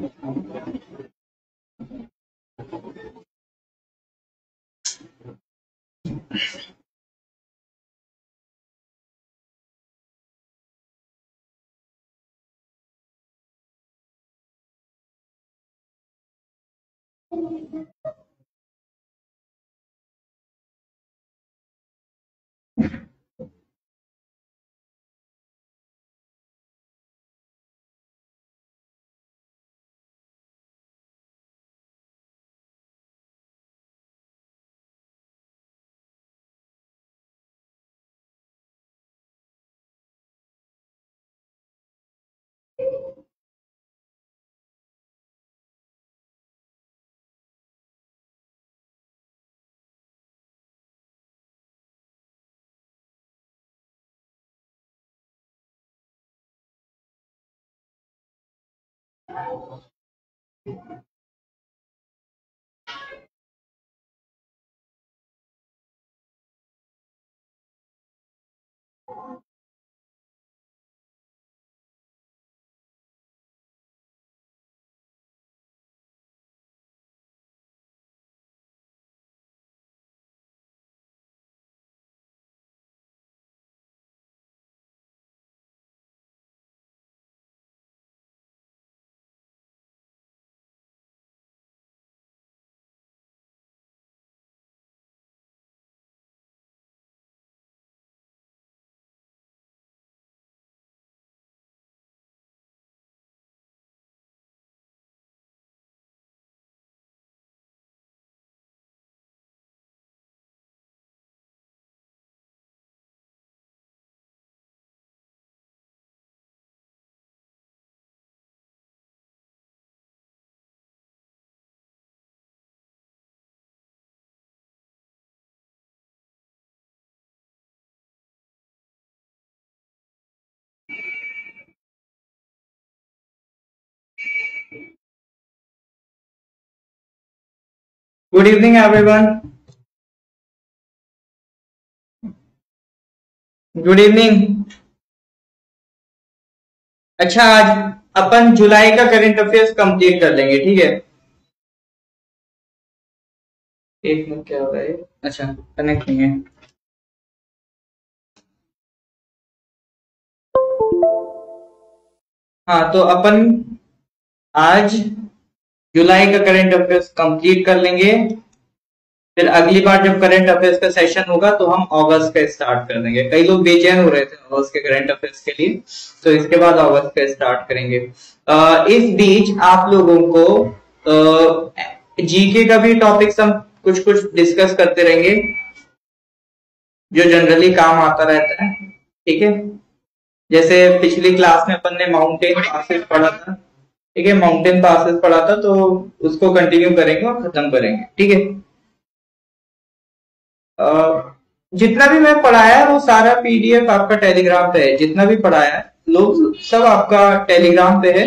Good evening everyone. Good evening. अच्छा, आज अपन जुलाई का करंट अफेयर्स कंप्लीट कर लेंगे, ठीक है। एक मिनट, क्या हो रहा है? अच्छा, कनेक्ट नहीं है। हाँ, तो अपन आज जुलाई का करंट अफेयर्स कंप्लीट कर लेंगे। फिर अगली बार जब करंट अफेयर्स का सेशन होगा तो हम अगस्त का स्टार्ट कर देंगे। कई लोग बेचैन हो रहे थे अगस्त के करंट अफेयर्स के लिए, तो इसके बाद अगस्त का स्टार्ट करेंगे। इस बीच आप लोगों को जीके का भी टॉपिक्स हम कुछ कुछ डिस्कस करते रहेंगे, जो जनरली काम आता रहता है, ठीक है। जैसे पिछली क्लास में अपन ने माउंटेन पासेस पढ़ा था, ठीक है, माउंटेन पासेस पढ़ा था, तो उसको कंटिन्यू करेंगे और खत्म करेंगे, ठीक है। जितना भी मैं पढ़ाया है वो सारा पीडीएफ आपका टेलीग्राम पे है। जितना भी पढ़ाया है लोग सब आपका टेलीग्राम पे है।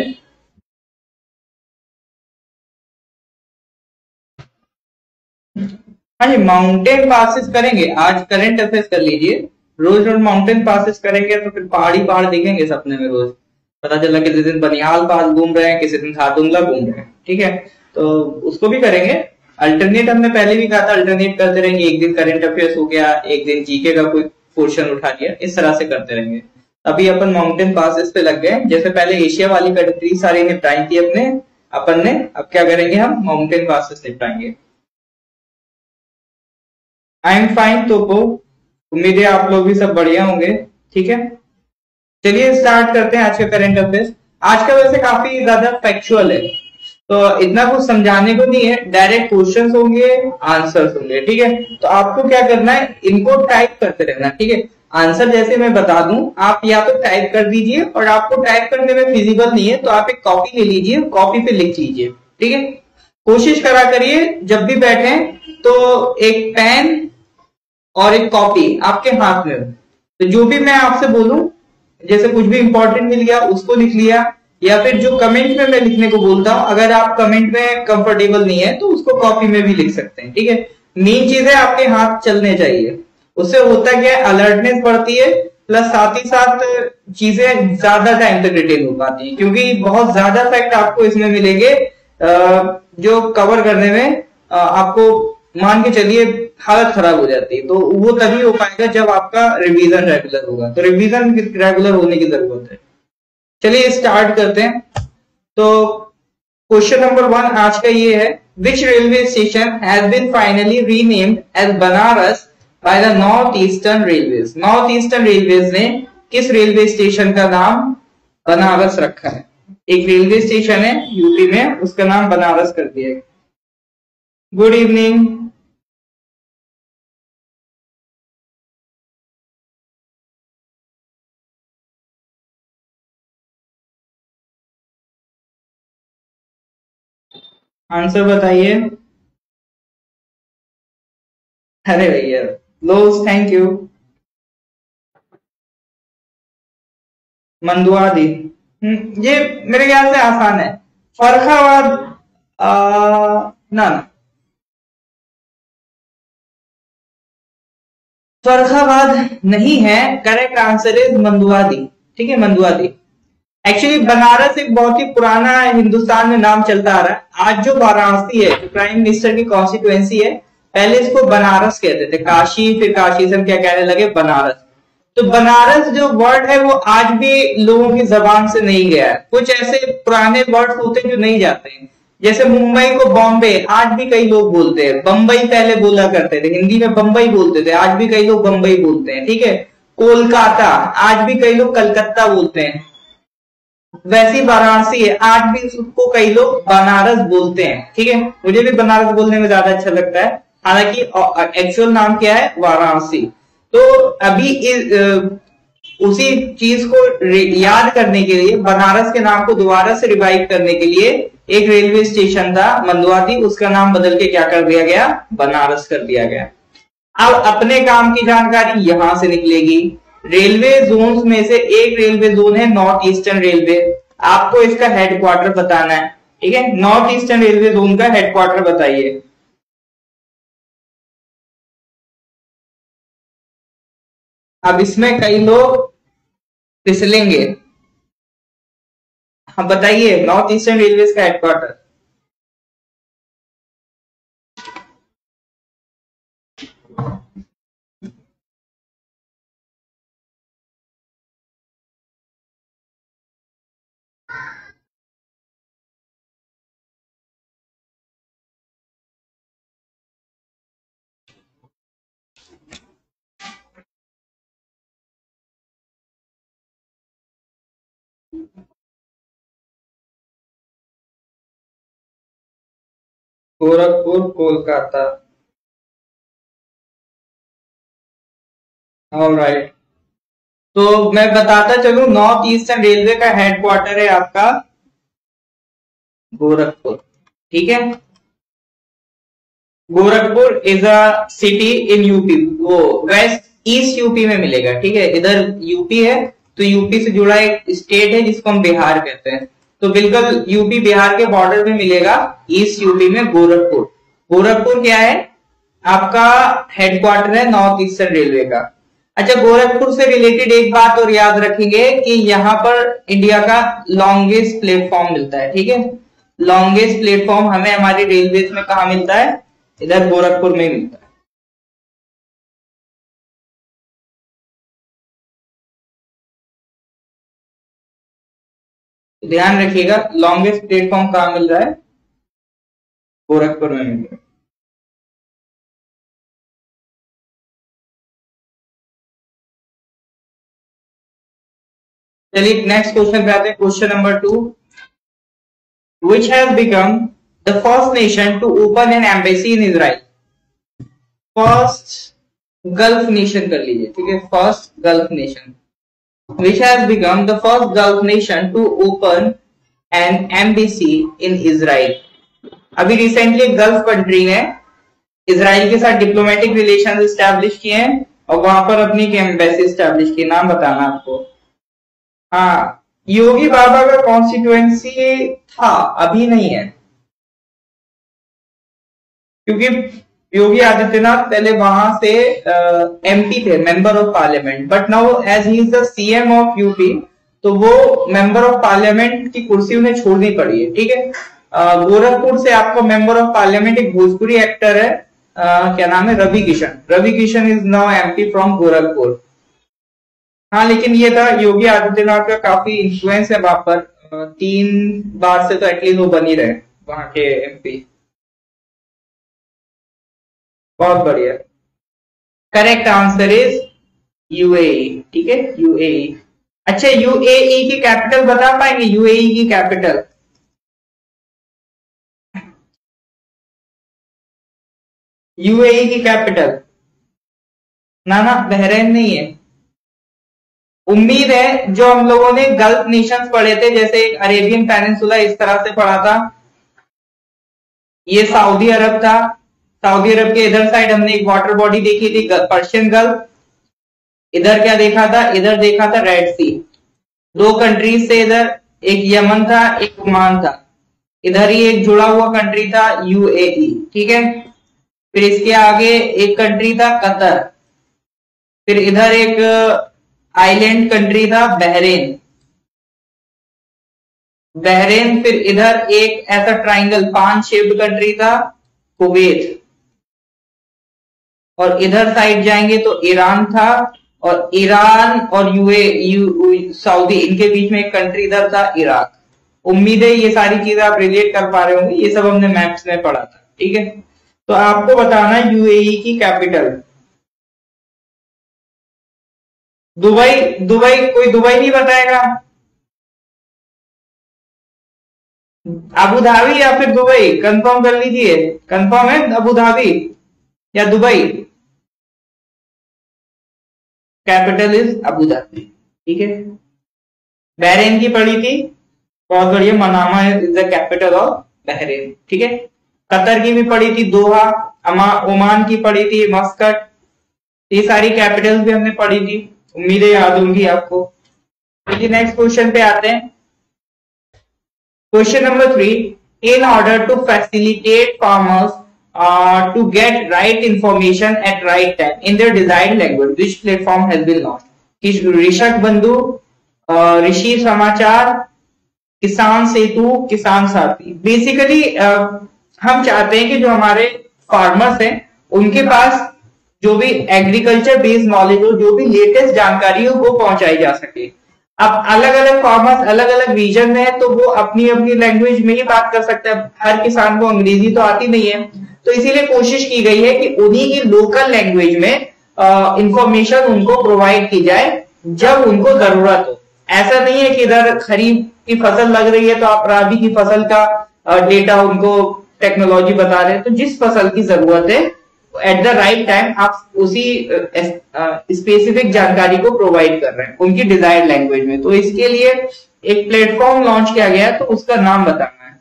हाँ जी, माउंटेन पासेस करेंगे। आज करंट अफेयर्स कर लीजिए। रोज रोज माउंटेन पासेस करेंगे तो फिर पहाड़ी पहाड़ दिखेंगे सपने में रोज। पता चला किसी दिन बनिहाल पास घूम रहे हैं, किसी दिन खारदुंगला घूम रहे हैं, ठीक है। तो उसको भी करेंगे। अल्टरनेट हमने पहले भी कहा था, अल्टरनेट करते रहेंगे। एक दिन करंट अफेयर्स हो गया, एक दिन जीके का कोई पोर्शन उठा लिया, इस तरह से करते रहेंगे। अभी अपन माउंटेन पासेस पे लग गए। जैसे पहले एशिया वाली कंट्री सारी निपटाई थी अपन ने, अब क्या करेंगे, हम माउंटेन पासेस निपटाएंगे। I am fine. तो उम्मीद है आप लोग भी सब बढ़िया होंगे, ठीक है। चलिए स्टार्ट करते हैं आज का करंट अफेयर्स। आज का वैसे काफी ज्यादा फैक्चुअल है, तो इतना कुछ समझाने को नहीं है। डायरेक्ट क्वेश्चंस होंगे, आंसर्स होंगे, ठीक है। तो आपको क्या करना है, इनको टाइप करते रहना, ठीक है। आंसर जैसे मैं बता दूं, आप या तो टाइप कर दीजिए, और आपको टाइप करने में फिजिबल नहीं है तो आप एक कॉपी ले लीजिए, कॉपी पे लिख लीजिए, ठीक है। कोशिश करा करिए जब भी बैठे तो एक पेन और एक कॉपी आपके हाथ में हो, तो जो भी मैं आपसे बोलूं, जैसे कुछ भी इंपॉर्टेंट मिल गया उसको लिख लिया, या फिर जो कमेंट में मैं लिखने को बोलता हूं, अगर आप कमेंट में कंफर्टेबल नहीं है तो उसको कॉपी में भी लिख सकते हैं, ठीक है। मेन चीज है आपके हाथ चलने चाहिए। उससे होता क्या है, अलर्टनेस बढ़ती है, प्लस साथ ही साथ चीजें ज्यादा टाइम तक रिटेन हो पाती है, क्योंकि बहुत ज्यादा फैक्ट आपको इसमें मिलेंगे जो कवर करने में आपको मान के चलिए हालत खराब हो जाती है। तो वो तभी हो पाएगा जब आपका रिवीजन रेगुलर होगा, तो रिवीजन रेगुलर होने की जरूरत है। चलिए स्टार्ट करते हैं। तो क्वेश्चन नंबर 1 आज का ये है, which railway station has been finally renamed as Banaras by the North Eastern Railways. North Eastern Railways ने किस रेलवे स्टेशन का नाम बनारस रखा है? एक रेलवे स्टेशन है यूपी में, उसका नाम बनारस कर दिया है। Good evening. आंसर बताइए। अरे भैया लोस, थैंक यू। मंदुआदी, ये मेरे ख्याल से आसान है। फर्रुखाबाद ना, फर्रुखाबाद नहीं है, करेक्ट आंसर इज मंदुआदी। ठीक है, मंदुआदी। एक्चुअली बनारस एक बहुत ही पुराना हिंदुस्तान में नाम चलता आ रहा है। आज जो वाराणसी है, जो प्राइम मिनिस्टर की कॉन्स्टिट्युएंसी है, पहले इसको बनारस कहते थे, काशी, फिर काशी से हम क्या कहने लगे, बनारस। तो बनारस जो वर्ड है वो आज भी लोगों की जबान से नहीं गया है। कुछ ऐसे पुराने वर्ड्स होते हैं जो नहीं जाते हैं, जैसे मुंबई को बॉम्बे आज भी कई लोग बोलते हैं, बंबई पहले बोला करते थे, हिंदी में बंबई बोलते थे, आज भी कई लोग बंबई बोलते हैं। ठीक है, कोलकाता आज भी कई लोग कलकत्ता बोलते हैं। वैसी वाराणसी है, आज भी उसको कई लोग बनारस बोलते हैं। ठीक है, मुझे भी बनारस बोलने में ज्यादा अच्छा लगता है, हालांकि एक्चुअल नाम क्या है, वाराणसी। तो अभी उसी चीज को याद करने के लिए, बनारस के नाम को दोबारा से रिवाइव करने के लिए एक रेलवे स्टेशन था मंदुआदी, उसका नाम बदल के क्या कर दिया गया, बनारस कर दिया गया। अब अपने काम की जानकारी यहां से निकलेगी। रेलवे जोन्स में से एक रेलवे जोन है नॉर्थ ईस्टर्न रेलवे, आपको इसका हेडक्वार्टर बताना है। ठीक है, नॉर्थ ईस्टर्न रेलवे जोन का हेडक्वार्टर बताइए। अब इसमें कई लोग फिसलेंगे। हाँ बताइए, नॉर्थ ईस्टर्न रेलवे का हेडक्वार्टर। गोरखपुर, कोलकाता। ऑलराइट, तो मैं बताता चलूं, नॉर्थ ईस्टर्न रेलवे का हेडक्वार्टर है आपका गोरखपुर। ठीक है, Gorakhpur is a city in UP, वो वेस्ट ईस्ट यूपी में मिलेगा। ठीक है, इधर यूपी है, तो यूपी से जुड़ा एक स्टेट है जिसको हम बिहार कहते हैं, तो बिल्कुल यूपी बिहार के बॉर्डर में मिलेगा, ईस्ट यूपी में गोरखपुर। गोरखपुर क्या है, आपका हेडक्वार्टर है नॉर्थ ईस्टर्न रेलवे का। अच्छा, गोरखपुर से रिलेटेड एक बात और याद रखेंगे कि यहाँ पर इंडिया का लॉन्गेस्ट प्लेटफॉर्म मिलता है। ठीक है, लॉन्गेस्ट प्लेटफॉर्म हमें हमारे रेलवे में कहा मिलता है, इधर गोरखपुर में मिलता है। ध्यान रखिएगा, लॉन्गेस्ट प्लेटफॉर्म कहां मिल रहा है, गोरखपुर में मिल रहा है। चलिए नेक्स्ट क्वेश्चन पे आते हैं, question number 2, which has become the first nation to open an embassy in Israel। First Gulf nation कर लीजिए। ठीक है, first Gulf nation, which has become the first Gulf nation to open an embassy in Israel। अभी recently Gulf country ने Israel के साथ diplomatic relation establish किए हैं और वहां पर अपनी एम्बेसी एस्टैब्लिश की, नाम बताना आपको। हाँ, योगी बाबा का कॉन्स्टिट्युएंसी था, अभी नहीं है, क्योंकि योगी आदित्यनाथ पहले वहां से एमपी थे, member of parliament, but now as he is the CM of UP, तो वो मेंबर ऑफ पार्लियामेंट की कुर्सी उन्हें छोड़नी पड़ी है, ठीक है। गोरखपुर से आपको मेंबर ऑफ पार्लियामेंट एक भोजपुरी एक्टर है, क्या नाम है, Ravi Kishan. Ravi Kishan is now MP from Gorakhpur. हाँ, लेकिन ये था योगी आदित्यनाथ का काफी इन्फ्लुएंस है वहां पर, 3 बार से तो एटलीस्ट वो बन ही रहे वहां के एमपी। बहुत बढ़िया। करेक्ट आंसर इज यूएई, ठीक है, यूएई। अच्छा, यूएई की कैपिटल बता पाएंगे? यूएई की कैपिटल, यूएई की कैपिटल? ना ना, बहरीन नहीं है। उम्मीद है जो हम लोगों ने गल्फ नेशंस पढ़े थे, जैसे अरेबियन पेनिनसुला, इस तरह से पढ़ा था, ये सऊदी अरब था। सऊदी अरब के इधर साइड हमने एक वाटर बॉडी देखी थी, पर्शियन गल्फ। इधर क्या देखा था? इधर देखा था रेड सी। 2 कंट्रीज थे इधर, एक यमन था, एक ओमान था। इधर ही एक जुड़ा हुआ कंट्री था, यूएई, ठीक है। फिर इसके आगे एक कंट्री था, कतर। फिर इधर एक आइलैंड कंट्री था, बहरीन। फिर इधर एक ऐसा ट्राइंगल 5 शेप्ड कंट्री था, कुवैत। और इधर साइड जाएंगे तो ईरान था, और ईरान और सऊदी, इनके बीच में एक कंट्री इधर था, इराक। उम्मीद है ये सारी चीजें आप रिलेट कर पा रहे होंगे, ये सब हमने मैप्स में पढ़ा था, ठीक है। तो आपको बताना यूएई की कैपिटल। दुबई, कोई दुबई नहीं बताएगा? अबू धाबी या फिर दुबई, कंफर्म कर लीजिए। कंफर्म है अबू धाबी या Dubai? Capital is Abu Dhabi, ठीक है। बहरीन की पढ़ी थी, बहुत बढ़िया, Manama is the capital of Bahrain, ठीक है। कतर की भी पढ़ी थी, दोहा। ओमान की पढ़ी थी, मस्कट। ये सारी कैपिटल्स भी हमने पढ़ी थी, उम्मीदें याद होंगी आपको। चलिए नेक्स्ट क्वेश्चन पे आते हैं। Question number 3, in order to facilitate farmers to get right information at right time in their desired language, which platform has been launched? कृषक बंधु, ऋषि समाचार, किसान सेतु, किसान साथी। बेसिकली हम चाहते हैं कि जो हमारे फार्मर्स हैं उनके पास जो भी एग्रीकल्चर बेस्ड नॉलेज हो, जो भी लेटेस्ट जानकारी हो, वो पहुंचाई जा सके। अब अलग अलग फार्मर्स अलग अलग रीजन में है, तो वो अपनी अपनी लैंग्वेज में ही बात कर सकते हैं। हर किसान को अंग्रेजी तो आती नहीं है, तो इसीलिए कोशिश की गई है कि उन्हीं की लोकल लैंग्वेज में इंफॉर्मेशन उनको प्रोवाइड की जाए जब उनको जरूरत हो। ऐसा नहीं है कि इधर खरीफ की फसल लग रही है तो आप राबी की फसल का डेटा उनको टेक्नोलॉजी बता रहे हैं। तो जिस फसल की जरूरत है एट द राइट टाइम आप उसी स्पेसिफिक जानकारी को प्रोवाइड कर रहे हैं उनकी डिजायर्ड लैंग्वेज में। तो इसके लिए एक प्लेटफॉर्म लॉन्च किया गया है, तो उसका नाम बताना है।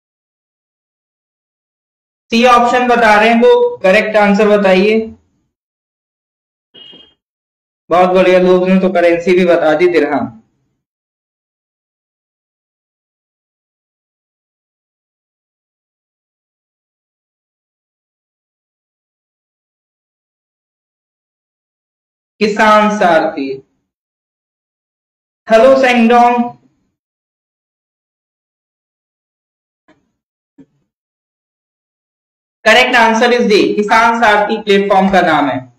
सी ऑप्शन बता रहे हैं, तो करेक्ट आंसर बताइए। बहुत बढ़िया, लोग ने तो करेंसी भी बता दी, dirham. Kisan Sarathi. Hello Sengdong. Correct answer is D, Kisan Sarathi platform का नाम है।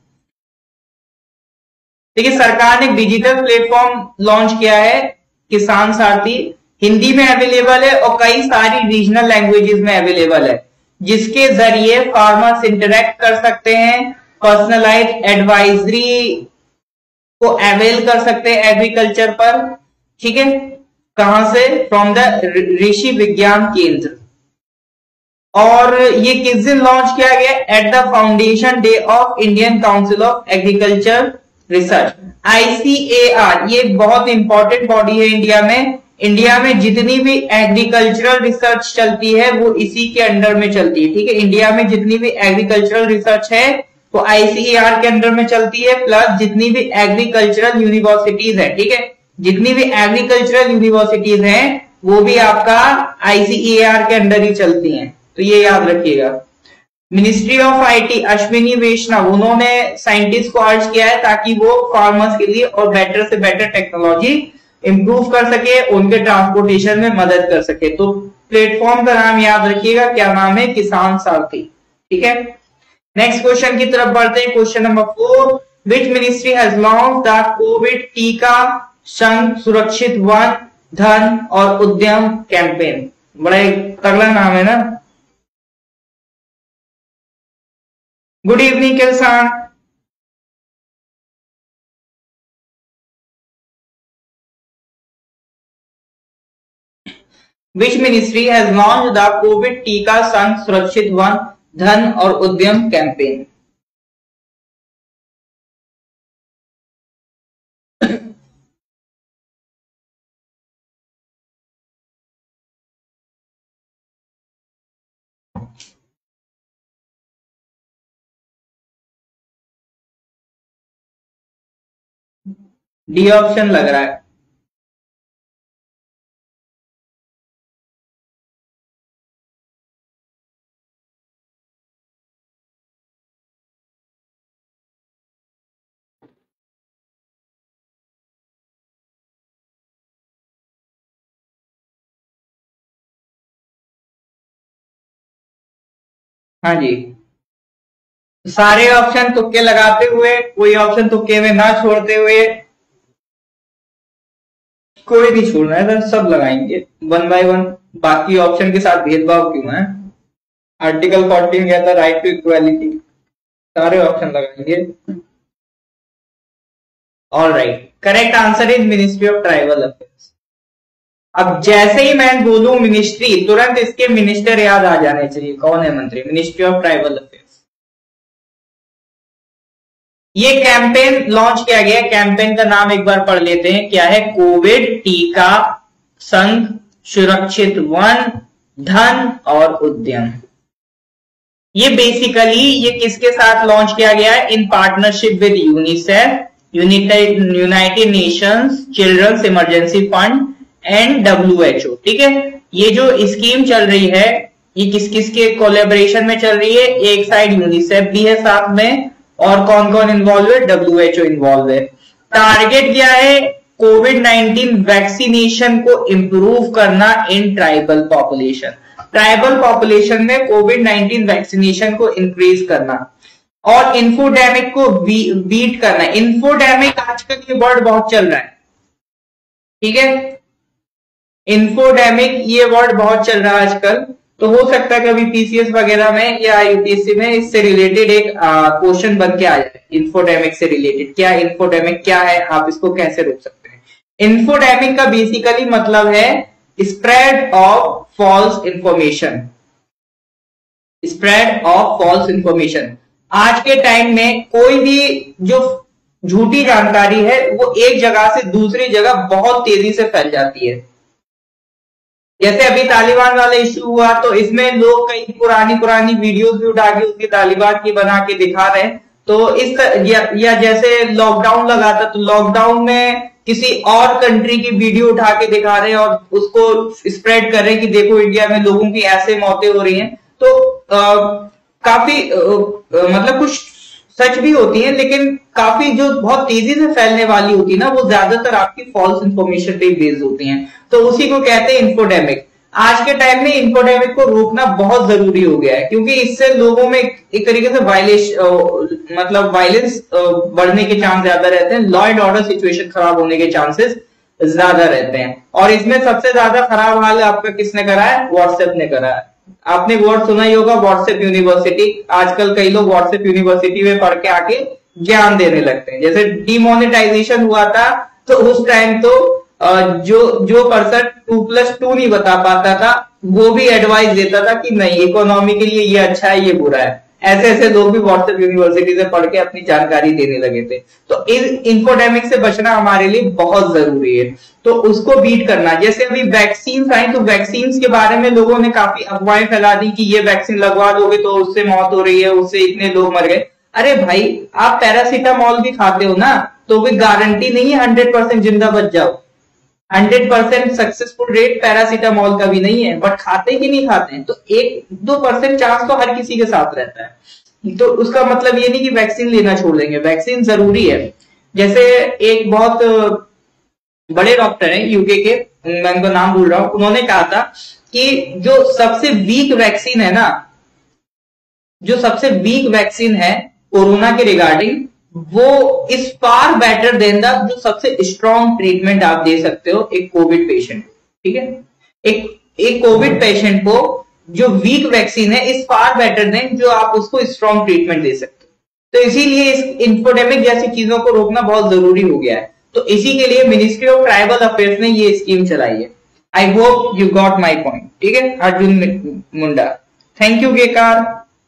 देखिए, सरकार ने एक डिजिटल प्लेटफॉर्म लॉन्च किया है, किसान सारथी। हिंदी में अवेलेबल है और कई सारी रीजनल लैंग्वेजेस में अवेलेबल है, जिसके जरिए फार्मर्स इंटरेक्ट कर सकते हैं, पर्सनलाइज्ड एडवाइजरी को अवेल कर सकते हैं एग्रीकल्चर पर, ठीक है। कहां से? फ्रॉम द ऋषि विज्ञान केंद्र। और ये किस दिन लॉन्च किया गया? At the foundation day of Indian Council of Agriculture Research, ICAR। ये बहुत इंपॉर्टेंट बॉडी है इंडिया में। इंडिया में जितनी भी एग्रीकल्चरल रिसर्च चलती है वो इसी के अंडर में चलती है, ठीक है। इंडिया में जितनी भी एग्रीकल्चरल रिसर्च है वो ICAR के अंडर में चलती है, प्लस जितनी भी एग्रीकल्चरल यूनिवर्सिटीज है, ठीक है, जितनी भी एग्रीकल्चरल यूनिवर्सिटीज हैं वो भी आपका ICAR के अंडर ही चलती हैं, तो ये याद रखिएगा। Ministry of IT Ashwini Vaishnaw, उन्होंने साइंटिस्ट को अर्ज किया है ताकि वो फार्मर्स के लिए और बेटर से बेटर टेक्नोलॉजी इंप्रूव कर सके, उनके ट्रांसपोर्टेशन में मदद कर सके। तो प्लेटफॉर्म का नाम याद रखिएगा, क्या नाम है? किसान सारथी। ठीक है, नेक्स्ट क्वेश्चन की तरफ बढ़ते हैं। Question number 4, which ministry has launch the Covid Tika Sangh सुरक्षित वन धन और उद्यम कैंपेन? बड़ा एक तगड़ा नाम है ना। Good evening Kisan. Which ministry has launch the Covid Tika Sangh सुरक्षित वन धन और उद्यम कैंपेन? डी ऑप्शन लग रहा है। हाँ जी, सारे ऑप्शन तुक्के लगाते हुए, कोई ऑप्शन तुक्के में ना छोड़ते हुए, कोई नहीं छोड़ना है सर, सब लगाएंगे वन बाय वन। बाकी ऑप्शन के साथ भेदभाव क्यों है? आर्टिकल 14 कहता राइट टू इक्वालिटी, सारे ऑप्शन लगाएंगे। All right, correct answer is ministry of tribal affairs. अब जैसे ही मैं बोलूं मिनिस्ट्री, तुरंत इसके मिनिस्टर याद आ जाने चाहिए। कौन है मंत्री? Ministry of tribal affairs. ये कैंपेन लॉन्च किया गया, कैंपेन का नाम एक बार पढ़ लेते हैं, क्या है? कोविड टीका संघ सुरक्षित वन धन और उद्यम। ये बेसिकली ये किसके साथ लॉन्च किया गया है? In partnership with UNICEF, United Nations children's emergency fund and WHO। ठीक है, ये जो स्कीम चल रही है ये किस किस के कोलैबोरेशन में चल रही है? एक साइड यूनिसेफ भी है साथ में, और कौन कौन इन्वॉल्व है? WHO इन्वॉल्व है। टारगेट क्या है? कोविड-19 वैक्सीनेशन को इंप्रूव करना in tribal population. Tribal population में कोविड-19 वैक्सीनेशन को इंक्रीज करना और इन्फोडेमिक को बीट करना। इन्फोडेमिक आजकल ये वर्ड बहुत चल रहा है, ठीक है, इन्फोडेमिक ये वर्ड बहुत चल रहा है आजकल। तो हो सकता है कभी PCS वगैरह में या UPSC में इससे रिलेटेड एक क्वेश्चन बन के आ जाए, इन्फोडेमिक से रिलेटेड। क्या इन्फोडेमिक क्या है, आप इसको कैसे रोक सकते हैं? इन्फोडेमिक का बेसिकली मतलब है spread of false information. Spread of false information. आज के टाइम में कोई भी जो झूठी जानकारी है वो एक जगह से दूसरी जगह बहुत तेजी से फैल जाती है। जैसे अभी तालिबान वाला इश्यू हुआ, तो इसमें लोग कई पुरानी वीडियोस भी उठा के उसकी तालिबान की बना के दिखा रहे हैं। तो इस या जैसे लॉकडाउन लगा था, तो लॉकडाउन में किसी और कंट्री की वीडियो उठा के दिखा रहे हैं और उसको स्प्रेड कर रहे हैं कि देखो इंडिया में लोगों की ऐसे मौतें हो रही हैं। तो काफी मतलब कुछ सच भी होती है, लेकिन काफी जो बहुत तेजी से फैलने वाली होती है ना, वो ज्यादातर आपकी फॉल्स इंफॉर्मेशन पे बेस्ड होती हैं। तो उसी को कहते हैं इन्फोडेमिक। आज के टाइम में इन्फोडेमिक को रोकना बहुत जरूरी हो गया है, क्योंकि इससे लोगों में एक तरीके से वायलेंस बढ़ने के चांस ज्यादा रहते हैं, लॉ एंड ऑर्डर सिचुएशन खराब होने के चांसेस ज्यादा रहते हैं। और इसमें सबसे ज्यादा खराब हाल आपका किसने करा है? व्हाट्सएप ने करा है। आपने वर्ड सुना ही होगा, व्हाट्सएप यूनिवर्सिटी। आजकल कई लोग व्हाट्सएप यूनिवर्सिटी में पढ़ के आके ज्ञान देने लगते हैं। जैसे डिमोनेटाइजेशन हुआ था, तो उस टाइम तो जो पर्सन 2+2 नहीं बता पाता था, वो भी एडवाइस देता था कि नहीं, इकोनॉमी के लिए ये अच्छा है, ये बुरा है। ऐसे ऐसे लोग भी व्हाट्सएप यूनिवर्सिटी से पढ़ के अपनी जानकारी देने लगे थे। तो इस इन्फोडेमिक से बचना हमारे लिए बहुत जरूरी है, तो उसको बीट करना। जैसे अभी वैक्सीन आई, तो वैक्सीन के बारे में लोगों ने काफी अफवाहें फैला दी कि ये वैक्सीन लगवा दोगे तो उससे मौत हो रही है, उससे इतने लोग मर गए। अरे भाई, आप पैरासीटामोल भी खाते हो ना, तो भी गारंटी नहीं है 100% जिंदा बच जाओ। 100% सक्सेसफुल रेट पैरासीटामोल का भी नहीं है, बट खाते कि नहीं खाते हैं, तो 1-2% चांस तो हर किसी के साथ रहता है। तो उसका मतलब ये नहीं कि वैक्सीन लेना छोड़ देंगे, वैक्सीन जरूरी है। जैसे एक बहुत बड़े डॉक्टर हैं यूके के, मैं उनका नाम भूल रहा हूं, उन्होंने कहा था कि जो सबसे वीक वैक्सीन है ना, जो सबसे वीक वैक्सीन है कोरोना के रिगार्डिंग, वो is far better than the जो सबसे स्ट्रॉन्ग ट्रीटमेंट आप दे सकते हो एक कोविड पेशेंट। ठीक है, एक कोविड पेशेंट को जो वीक वैक्सीन है इज फार बेटर देन जो आप उसको स्ट्रॉन्ग ट्रीटमेंट दे सकते हो। तो इसीलिए इस इन्फोडेमिक जैसी चीजों को रोकना बहुत जरूरी हो गया है। तो इसी के लिए मिनिस्ट्री ऑफ ट्राइबल अफेयर्स ने ये स्कीम चलाई है। I hope you got my point. ठीक है, अर्जुन मुंडा, थैंक यू केकार।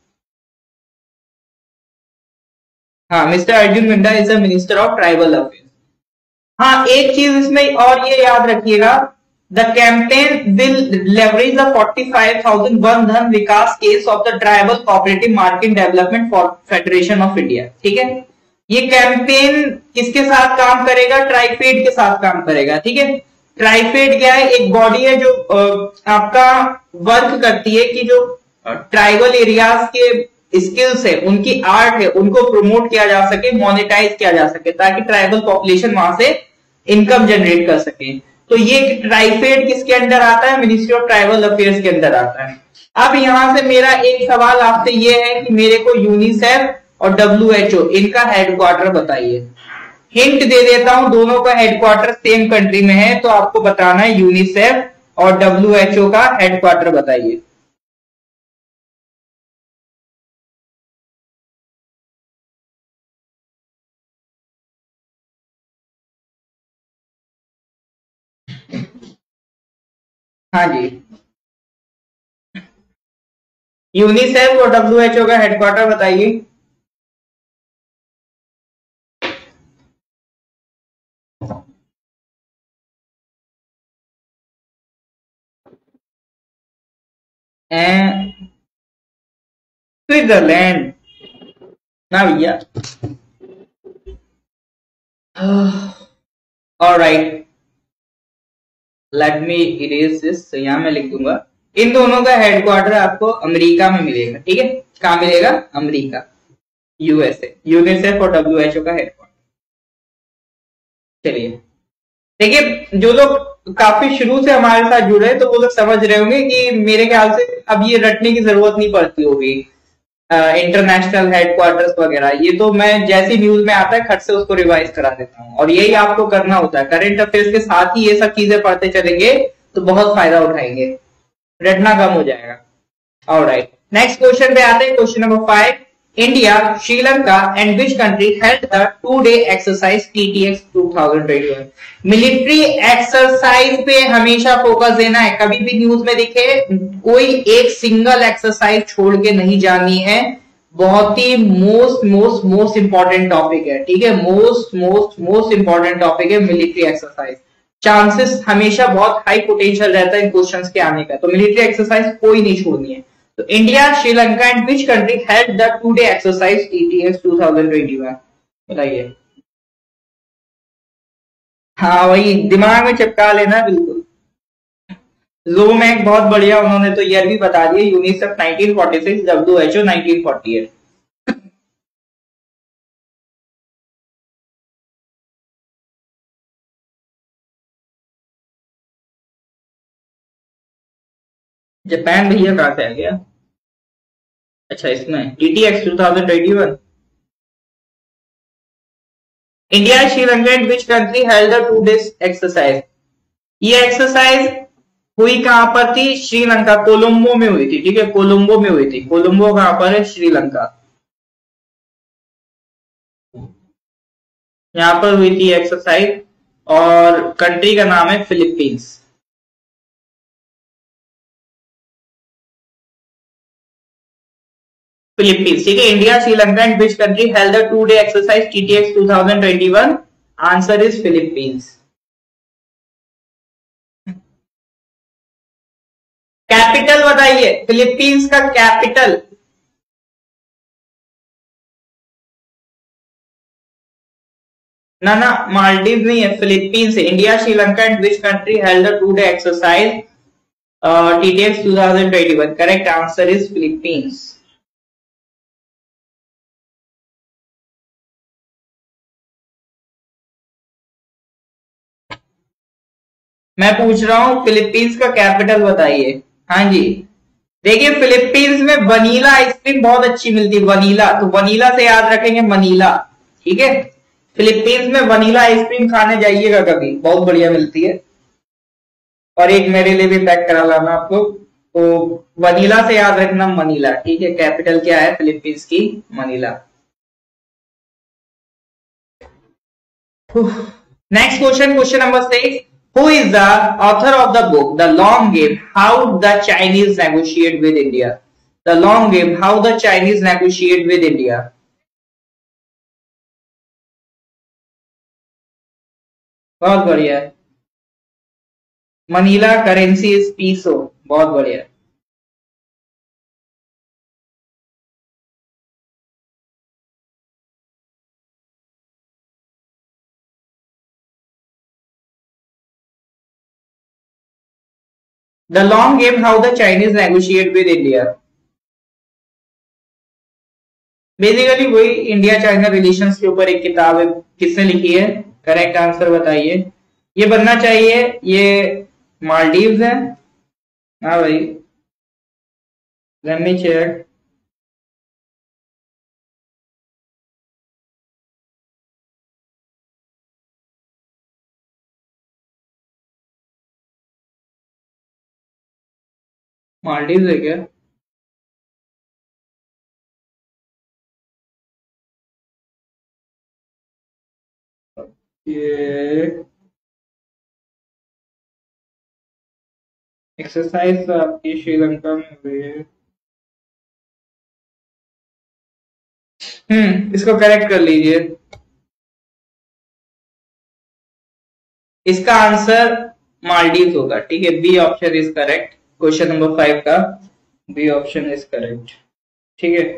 हाँ, mister Arjun Munda is the minister of tribal affairs. हाँ, एक चीज इसमें और ये याद रखिएगा, the campaign will leverage the 45,000 Van Dhan Vikas केस of the tribal cooperative market development for federation of India. ठीक है, ये कैंपेन किसके साथ काम करेगा? ट्राइफेड के साथ काम करेगा। ठीक है, ट्राइफेड क्या है? एक बॉडी है जो आपका वर्क करती है कि जो ट्राइबल एरियाज के स्किल्स है, उनकी आर्ट है, उनको प्रमोट किया जा सके, मोनेटाइज किया जा सके, ताकि ट्राइबल पॉपुलेशन वहां से इनकम जनरेट कर सके। तो ये ट्राइफेड किसके अंडर आता है? मिनिस्ट्री ऑफ ट्राइबल अफेयर्स के अंदर आता है। अब यहां से मेरा एक सवाल आपसे ये है कि मेरे को यूनिसेफ और WHO इनका हेडक्वार्टर बताइए। हिंट दे देता हूं, दोनों का हेडक्वार्टर सेम कंट्री में है, तो आपको बताना है यूनिसेफ और WHO का हेडक्वार्टर बताइए। हाँ जी, यूनिसेफ और WHO का हेडक्वार्टर बताइए। स्विट्जरलैंड ना भैया। Alright, let me erase this. यहां मैं लिख दूंगा, इन दोनों का हेडक्वार्टर आपको अमेरिका में मिलेगा। ठीक है, कहां मिलेगा? अमेरिका, USA, यूनिसेफ और WHO का हेडक्वार्टर। चलिए, देखिए जो लोग काफी शुरू से हमारे साथ जुड़े हैं, तो वो लोग समझ रहे होंगे कि मेरे ख्याल से अब ये रटने की जरूरत नहीं पड़ती होगी इंटरनेशनल हेडक्वार्टर्स वगैरह। ये तो मैं जैसी न्यूज में आता है खट से उसको रिवाइज करा देता हूँ, और यही आपको करना होता है। करंट अफेयर्स के साथ ही ये सब चीजें पढ़ते चलेंगे तो बहुत फायदा उठाएंगे, रटना कम हो जाएगा। ऑलराइट, नेक्स्ट क्वेश्चन पे आते हैं। Question number 5, India, Sri Lanka and which country held the 2-day exercise TTX 2021? Military exercise पे हमेशा फोकस देना है। कभी भी न्यूज में दिखे, कोई एक सिंगल एक्सरसाइज छोड़ के नहीं जानी है। बहुत ही मोस्ट इंपॉर्टेंट टॉपिक है। ठीक है, मोस्ट इंपॉर्टेंट टॉपिक है मिलिट्री एक्सरसाइज। चांसेस हमेशा बहुत हाई पोटेंशियल रहता है इन क्वेश्चंस के आने का, तो मिलिट्री एक्सरसाइज कोई नहीं छोड़नी है। तो India, Sri Lanka and which country held the 2-day exercise TTX 2021? बताइए। हाँ, वही दिमाग में चिपका लेना बिल्कुल। जोमैक बहुत बढ़िया, उन्होंने तो ईयर भी बता दिया, यूनिसेफ 1946, WHO 1948। जापान भैया कहां से आ गया? अच्छा, इसमें TTX 2021। India, Sri Lanka and which country held the 2 days exercise? ये एक्सरसाइज हुई कहां पर थी? श्रीलंका, कोलंबो में हुई थी। ठीक है, कोलंबो में हुई थी। कोलंबो कहां पर है? श्रीलंका। यहां पर हुई थी एक्सरसाइज, और कंट्री का नाम है फिलीपींस। फिलीपींस। ठीक है, India, Sri Lanka and which country held the 2-day exercise TTX 2021? Answer is Philippines. Capital बताइए, फिलीपींस का कैपिटल। ना ना, मालदीव नहीं है, फिलीपींस है। India, Sri Lanka and which country held the 2-day exercise TTX 2021? Correct answer is Philippines. मैं पूछ रहा हूं फिलीपींस का कैपिटल बताइए। हाँ जी, देखिए फिलीपींस में वनीला आइसक्रीम बहुत अच्छी मिलती है, वनीला, तो वनीला से याद रखेंगे मनीला, ठीक है। फिलीपींस में वनीला आइसक्रीम खाने जाइएगा कभी, बहुत बढ़िया मिलती है। और एक मेरे लिए भी पैक करा लाना आपको। तो वनीला से याद रखना मनीला, ठीक है। कैपिटल क्या है फिलीपींस की? Manila. Next question, question number 6। Who is the author of the book The Long Game? How the Chinese negotiate with India? The Long Game, how the Chinese negotiate with India? बहुत बढ़िया है। Manila currency is पीसो, बहुत बढ़िया। The Long Game, how the Chinese negotiate with India? Basically वही India China relations के ऊपर एक किताब है, किसने लिखी है? करेक्ट आंसर बताइए। ये बनना चाहिए, ये मालदीव्स है। हाँ भाई, लेट मी चेक। मालदीव्स है क्या? ये एक्सरसाइज आपकी श्रीलंका में हुई है। इसको करेक्ट कर लीजिए। इसका आंसर मालदीव होगा, ठीक है। B option is correct. Question number 5 का बी ऑप्शन इज करेक्ट, ठीक है।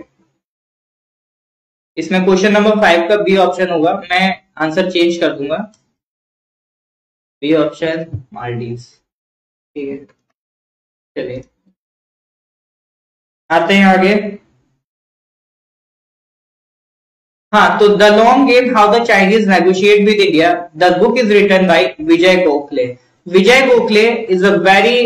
इसमें क्वेश्चन नंबर 5 का बी ऑप्शन होगा, मैं आंसर चेंज कर दूंगा। बी ऑप्शन मालदीव, ठीक है। चलिए आते हैं आगे। हाँ, तो the long game, how the Chinese negotiate with India, the book is written by Vijay Gokhale. Vijay Gokhale is a very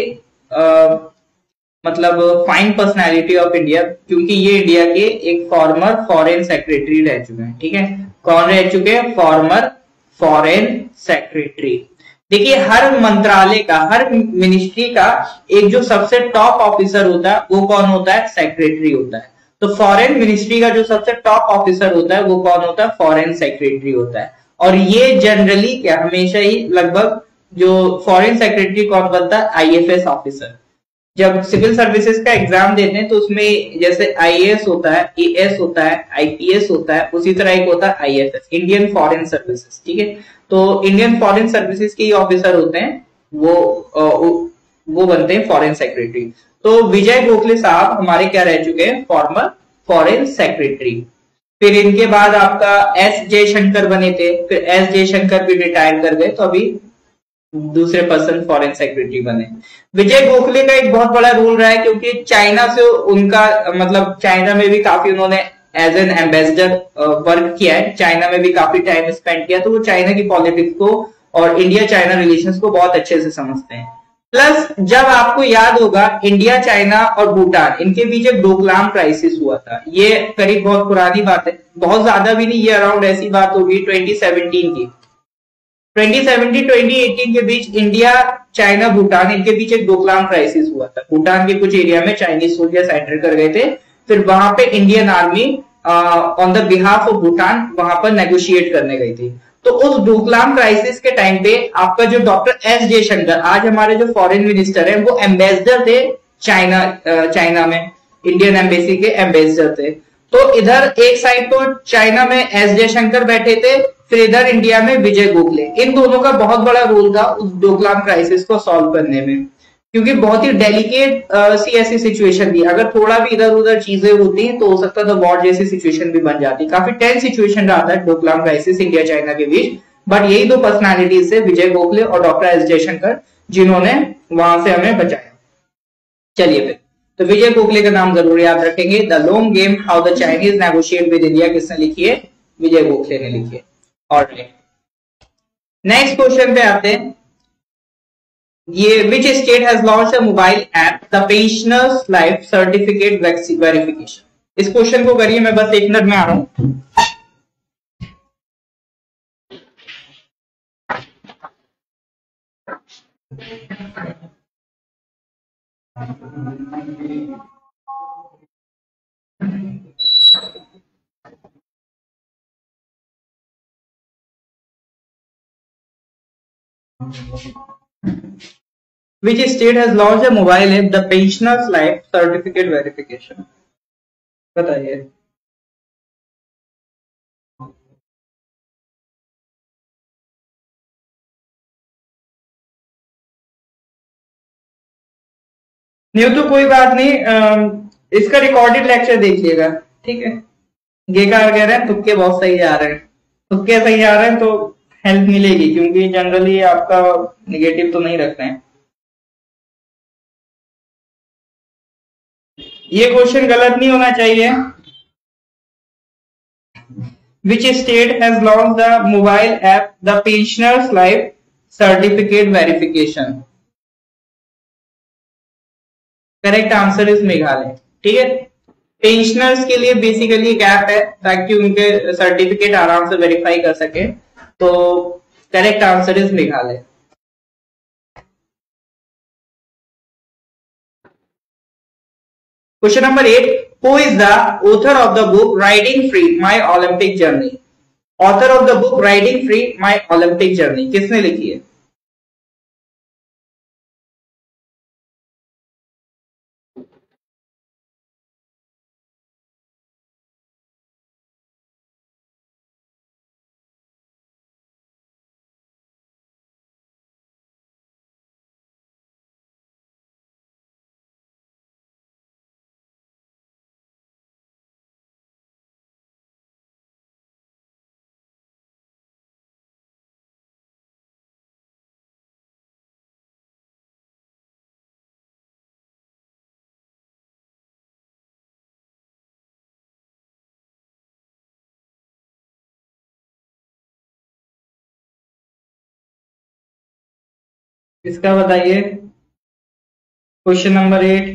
मतलब फाइन पर्सनैलिटी ऑफ इंडिया, क्योंकि ये इंडिया के एक फॉर्मर फॉरेन सेक्रेटरी रह चुके हैं, ठीक है। कौन रह चुके हैं? Former foreign secretary. देखिए हर मंत्रालय का, हर मिनिस्ट्री का एक जो सबसे टॉप ऑफिसर होता है वो कौन होता है? सेक्रेटरी होता है। तो फॉरेन मिनिस्ट्री का जो सबसे टॉप ऑफिसर होता है वो कौन होता है? फॉरेन सेक्रेटरी होता है। और ये जनरली क्या हमेशा ही लगभग जो फॉरेन सेक्रेटरी कौन बनता है? IFS officer. जब सिविल सर्विसेज का एग्जाम देते हैं तो उसमें जैसे IAS होता है, AS होता है, IPS होता है, उसी तरह एक होता है IFS, इंडियन फॉरेन सर्विसेज, ठीक है। तो इंडियन फॉरेन सर्विसेज के ऑफिसर होते हैं, वो बनते हैं फॉरेन सेक्रेटरी। तो विजय गोखले साहब हमारे क्या रह चुके हैं? Former foreign secretary. फिर इनके बाद आपका S जयशंकर बने थे, फिर S जयशंकर भी रिटायर कर गए, तो अभी दूसरे पर्सन फॉरेन सेक्रेटरी बने। विजय गोखले का एक बहुत बड़ा रोल रहा है, क्योंकि चाइना से उनका मतलब चाइना में भी काफी उन्होंने एज एन एम्बेसडर वर्क किया है, चाइना में भी काफी टाइम स्पेंड किया, तो वो चाइना की पॉलिटिक्स को और इंडिया चाइना रिलेशंस को बहुत अच्छे से समझते हैं। प्लस जब आपको याद होगा इंडिया चाइना और भूटान, इनके बीच एक डोकलाम क्राइसिस हुआ था, ये करीब बहुत पुरानी बात है, बहुत ज्यादा भी नहीं, ये अराउंड ऐसी बात होगी 2017 की। 2017-2018 के बीच इंडिया चाइना भूटान इनके बीच एक डोकलाम क्राइसिस हुआ था। भूटान के कुछ एरिया में चाइनीज सोल्जर्स एंटर कर गए थे, फिर वहां पे Indian army on the behalf of Bhutan वहां पर नेगोशिएट करने गई थी। तो उस डोकलाम क्राइसिस के टाइम पे आपका जो डॉक्टर S जयशंकर, आज हमारे जो फॉरेन मिनिस्टर हैं, वो एम्बेसडर थे चाइना में, इंडियन एम्बेसी के एम्बेसडर थे। तो इधर एक साइड तो चाइना में S जयशंकर बैठे थे, फिर इधर इंडिया में विजय गोखले। इन दोनों का बहुत बड़ा रोल था उस डोकलाम क्राइसिस को सॉल्व करने में, क्योंकि बहुत ही डेलिकेट सी ऐसी सिचुएशन थी। अगर थोड़ा भी इधर उधर चीजें होती तो हो सकता था वॉर जैसी सिचुएशन भी बन जाती। काफी टेंस सिचुएशन रहा था डोकलाम क्राइसिस इंडिया चाइना के बीच, बट यही दो पर्सनालिटीज से, विजय गोखले और डॉक्टर एस जयशंकर, जिन्होंने वहां से हमें बचाया। चलिए फिर, तो विजय गोखले का नाम जरूर याद रखेंगे। The long game how the Chinese negotiate with India किसने लिखी है? विजय गोखले ने लिखी है। ऑलराइट, नेक्स्ट क्वेश्चन पे आते हैं। ये which state has launch a mobile app the pensioners life certificate verification? इस क्वेश्चन को करिए, मैं बस 1 मिनट में आ रहा हूं। Which state has launched a mobile app, the Pensioners Life Certificate Verification? बताइए। नहीं तो कोई बात नहीं, इसका रिकॉर्डेड लेक्चर देखिएगा, ठीक है। गेकार कह रहे हैं तुक्के बहुत सही जा रहे हैं, तुक्के सही जा रहे हैं तो हेल्प मिलेगी, क्योंकि जनरली आपका निगेटिव तो नहीं रखते हैं। ये क्वेश्चन गलत नहीं होना चाहिए। Which state has launched the mobile app the Pensioners Life Certificate Verification? Correct answer is Meghalaya, ठीक है। पेंशनर्स के लिए बेसिकली एक ऐप है ताकि उनके सर्टिफिकेट आराम से वेरीफाई कर सके, तो correct answer is Meghalaya. Question number 8, who is the author of the book riding free my Olympic journey? Author of the book riding free my Olympic journey किसने लिखी है? इसका बताइए। Question number 8,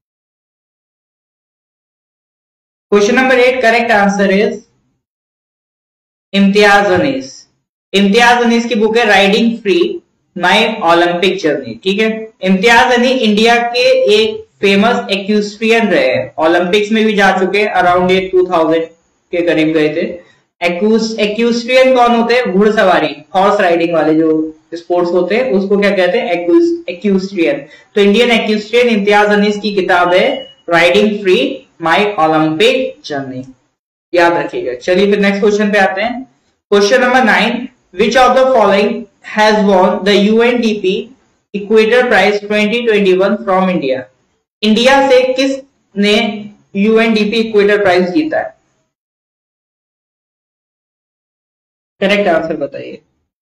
question number 8 correct answer is Imtiaz Anees. Imtiaz Anees की book है riding free my Olympic journey, ठीक है। इम्तियाज अनी इंडिया के एक फेमस एक्यूस्ट्रियन रहे हैं, ओलंपिक्स में भी जा चुके, अराउंड 2000 के करीब गए थे। एक्यूस्ट्रियन कौन होते हैं? घुड़सवारी, हॉर्स राइडिंग वाले जो स्पोर्ट्स होते हैं उसको क्या कहते हैं? एक्यूस्ट्रियन। तो इंडियन एक्यूस्ट्रियन इम्तियाज अनीस की किताब है riding free my Olympic journey, याद रखिएगा। चलिए फिर नेक्स्ट क्वेश्चन पे आते हैं। Question number 9, which of the following has won the UNDP equator prize 2021 from India? India से किसने यूएनडीपी इक्वेटर प्राइज जीता है? करेक्ट आंसर बताइए।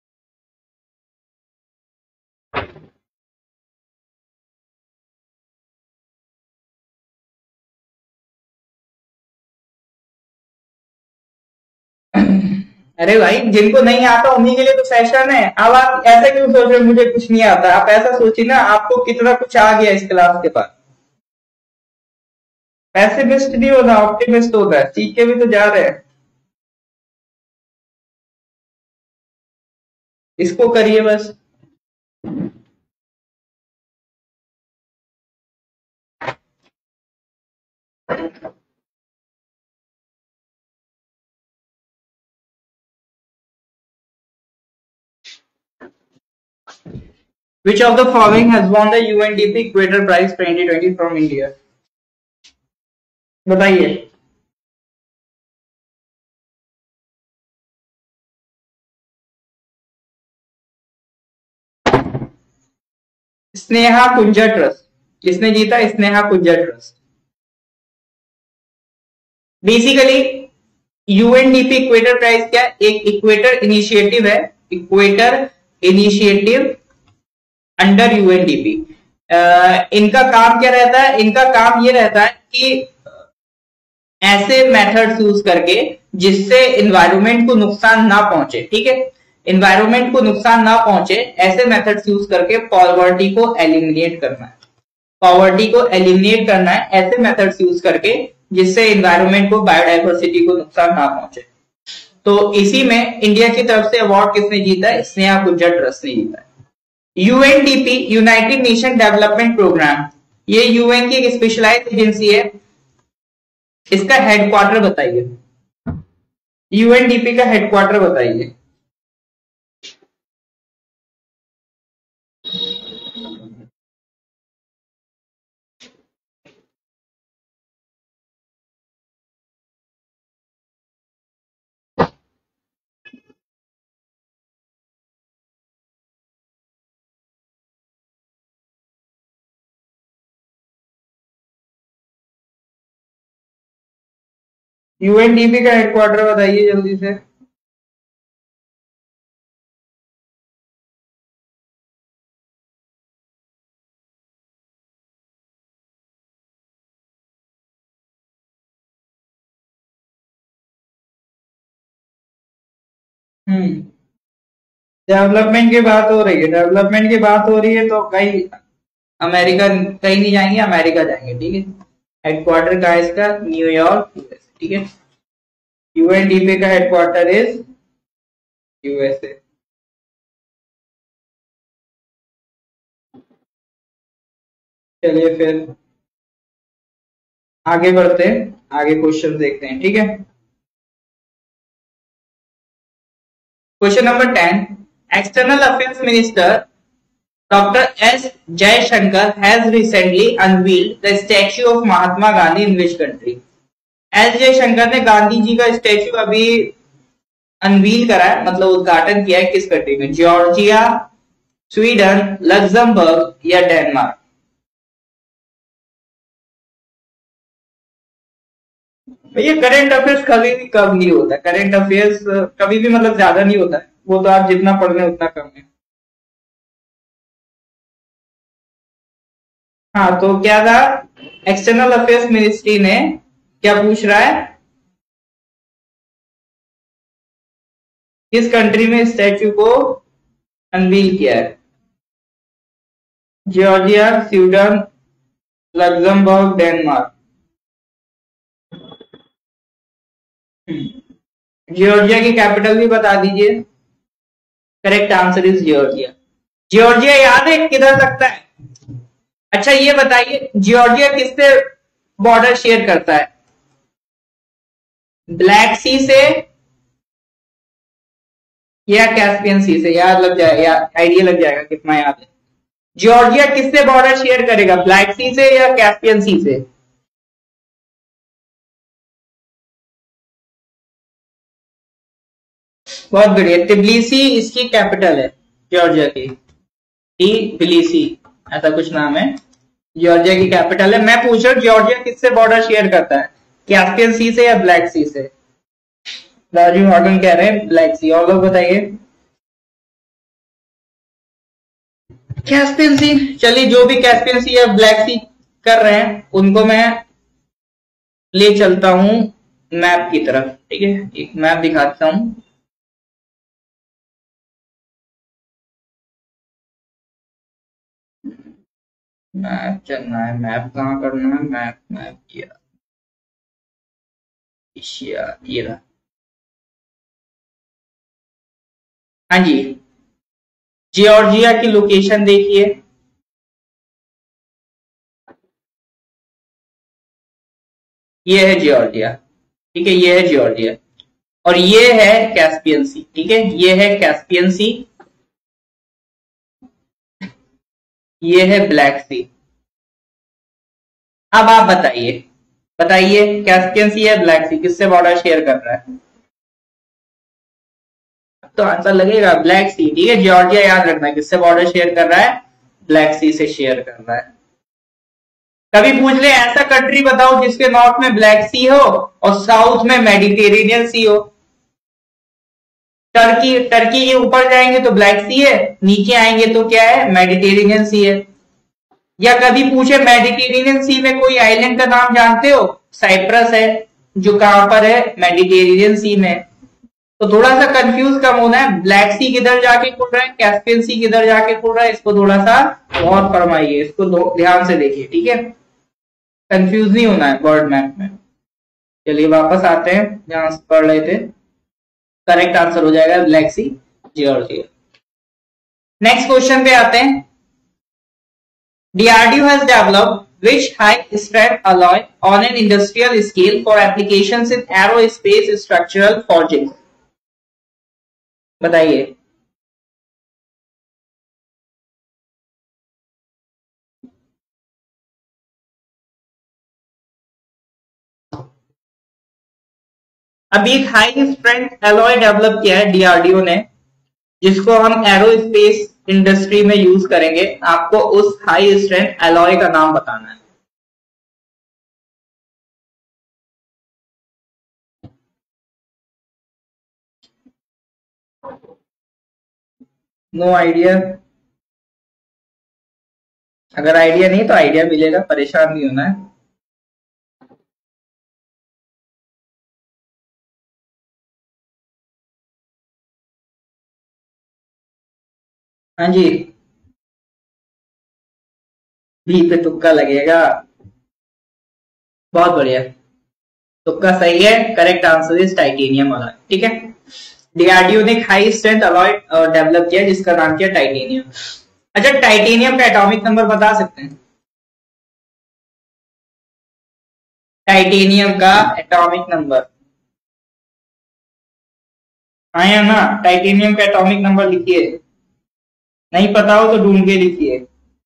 अरे भाई, जिनको नहीं आता उन्हीं के लिए तो सेशन है। अब आप ऐसा क्यों सोच रहे मुझे कुछ नहीं आता? आप ऐसा सोचिए ना, आपको कितना कुछ आ गया इस क्लास के बाद। पैसिमिस्ट नहीं होना, ऑप्टिमिस्ट होता है। सीख के भी तो जा रहे हैं, इसको करिए बस। Which of the following has won the UNDP Equator Prize 2020 from India? बताइए। स्नेहा कुंजा ट्रस्ट। किसने जीता? Sneha Kunja trust. Basically UNDP equator prize क्या? एक इक्वेटर इनिशिएटिव है इक्वेटर इनिशिएटिव अंडर यूएनडीपी। इनका काम क्या रहता है? इनका काम ये रहता है कि ऐसे मेथड्स यूज करके जिससे एनवायरनमेंट को नुकसान ना पहुंचे, ठीक है, एनवायरनमेंट को नुकसान ना पहुंचे, ऐसे मेथड्स यूज करके पॉवर्टी को एलिमिनेट करना है। पॉवर्टी को एलिमिनेट करना है ऐसे मेथड्स यूज करके जिससे एनवायरनमेंट को, बायोडाइवर्सिटी को नुकसान ना पहुंचे। तो इसी में इंडिया की तरफ से अवार्ड किसने जीता है? स्नेहा गुज्जर ट्रस्ट ने जीता है। UNDP, United Nation development programme, ये यूएन की एक स्पेशलाइज्ड एजेंसी है। इसका हेडक्वार्टर बताइए, यूएनडीपी का हेडक्वार्टर बताइए। यूएनडीपी का हेडक्वार्टर बताइए जल्दी से। डेवलपमेंट की बात हो रही है, डेवलपमेंट की बात हो रही है तो कहीं अमेरिका कहीं नहीं जाएंगे, अमेरिका जाएंगे, ठीक है। हेडक्वार्टर का है इसका न्यूयॉर्क, यूएसए, ठीक है। यूएनडीपी का हेडक्वार्टर इज यूएसए। चलिए फिर आगे बढ़ते हैं, आगे क्वेश्चन देखते हैं, ठीक है। Question number 10, external affairs minister Dr. S. Jaishankar has recently unveiled the statue of Mahatma Gandhi in which country? S Jaishankar ने गांधी जी का स्टैच्यू अभी अनवील करा है, मतलब उद्घाटन किया है, किस कंट्री में? जॉर्जिया, स्वीडन, लग्जमबर्ग या डेनमार्क? भैया करंट अफेयर्स कभी भी कम नहीं होता, करंट अफेयर्स कभी भी मतलब ज्यादा नहीं होता है, वो तो आप जितना पढ़ रहे उतना कम है। हाँ, तो क्या था? एक्सटर्नल अफेयर्स मिनिस्ट्री ने क्या पूछ रहा है? किस कंट्री में स्टैच्यू को अनवील किया है? Georgia, Sweden, Luxembourg, Denmark. Georgia की कैपिटल भी बता दीजिए। Correct answer is Georgia. Georgia याद है किधर लगता है? अच्छा ये बताइए, जॉर्जिया किससे बॉर्डर शेयर करता है? ब्लैक सी से या कैस्पियन सी से? याद लग जाएगा, आइडिया लग जाएगा कितना याद है। जॉर्जिया किससे बॉर्डर शेयर करेगा? ब्लैक सी से या कैस्पियन सी से? बहुत बढ़िया, तिब्लिसी इसकी कैपिटल है जॉर्जिया की, तिब्लिसी ऐसा कुछ नाम है, जॉर्जिया की कैपिटल है। मैं पूछ रहा हूँ जॉर्जिया किससे बॉर्डर शेयर करता है? कैस्पियन सी से या ब्लैक सी से? राजू मॉडर्न कह रहे हैं ब्लैक सी, और लोग बताइए। Caspian sea. चलिए जो भी कैस्पियन सी या ब्लैक सी कर रहे हैं उनको मैं ले चलता हूं मैप की तरफ, ठीक है। एक मैप दिखाता हूं। मैप चलना है, मैप कहाँ करना है? मैप मैप किया, ये रहा। हाँ जी, जॉर्जिया की लोकेशन देखिए, ये है जॉर्जिया, ठीक है, ये है जॉर्जिया, और ये है कैस्पियन सी, ठीक है, ये है कैस्पियन सी, ये है ब्लैक सी। अब आप बताइए, बताइए कैस्पियन सी या ब्लैक सी किससे बॉर्डर शेयर कर रहा है? तो आंसर लगेगा ब्लैक सी, ठीक है। जॉर्जिया याद रखना किससे बॉर्डर शेयर कर रहा है? ब्लैक सी से शेयर कर रहा है। कभी पूछ ले ऐसा कंट्री बताओ जिसके नॉर्थ में ब्लैक सी हो और साउथ में मेडिटेरेनियन सी हो। टर्की, टर्की के ऊपर जाएंगे तो ब्लैक सी है, नीचे आएंगे तो क्या है, मेडिटेरेनियन सी है। या कभी पूछे मेडिटेरेनियन सी में कोई आइलैंड का नाम जानते हो, साइप्रस है, जो कहां पर है, मेडिटेरेनियन सी में। तो थोड़ा सा कंफ्यूज कम होना है, ब्लैक सी किधर जाके खुल रहा है, कैस्पियन सी किधर जाके खुल रहा है, इसको थोड़ा सा और फरमाइए, इसको ध्यान से देखिए, ठीक है, कंफ्यूज नहीं होना है वर्ल्ड मैप में। चलिए वापस आते हैं जहां से पढ़ रहे थे। करेक्ट आंसर हो जाएगा Black Sea, Georgia. Next question पे आते हैं। DRDO has developed which high strength alloy on an industrial scale for applications in aerospace structural forging? बताइए। अभी एक हाई स्ट्रेंथ एलॉय डेवलप किया है डीआरडीओ ने, जिसको हम एरोस्पेस इंडस्ट्री में यूज करेंगे। आपको उस हाई स्ट्रेंथ एलॉय का नाम बताना है। No idea. अगर आइडिया नहीं तो आइडिया मिलेगा, परेशान नहीं होना है। हाँ जी, बी पे तुक्का लगेगा। बहुत बढ़िया, तुक्का सही है। Correct answer is titanium alloy. ठीक है, डीआरडीओ ने हाई स्ट्रेंथ अलॉय डेवलप किया जिसका नाम किया टाइटेनियम। अच्छा, टाइटेनियम का एटॉमिक नंबर बता सकते हैं? टाइटेनियम का एटॉमिक नंबर आया ना? टाइटेनियम का एटॉमिक नंबर लिखिए, नहीं पता हो तो ढूंढ के लिखिए।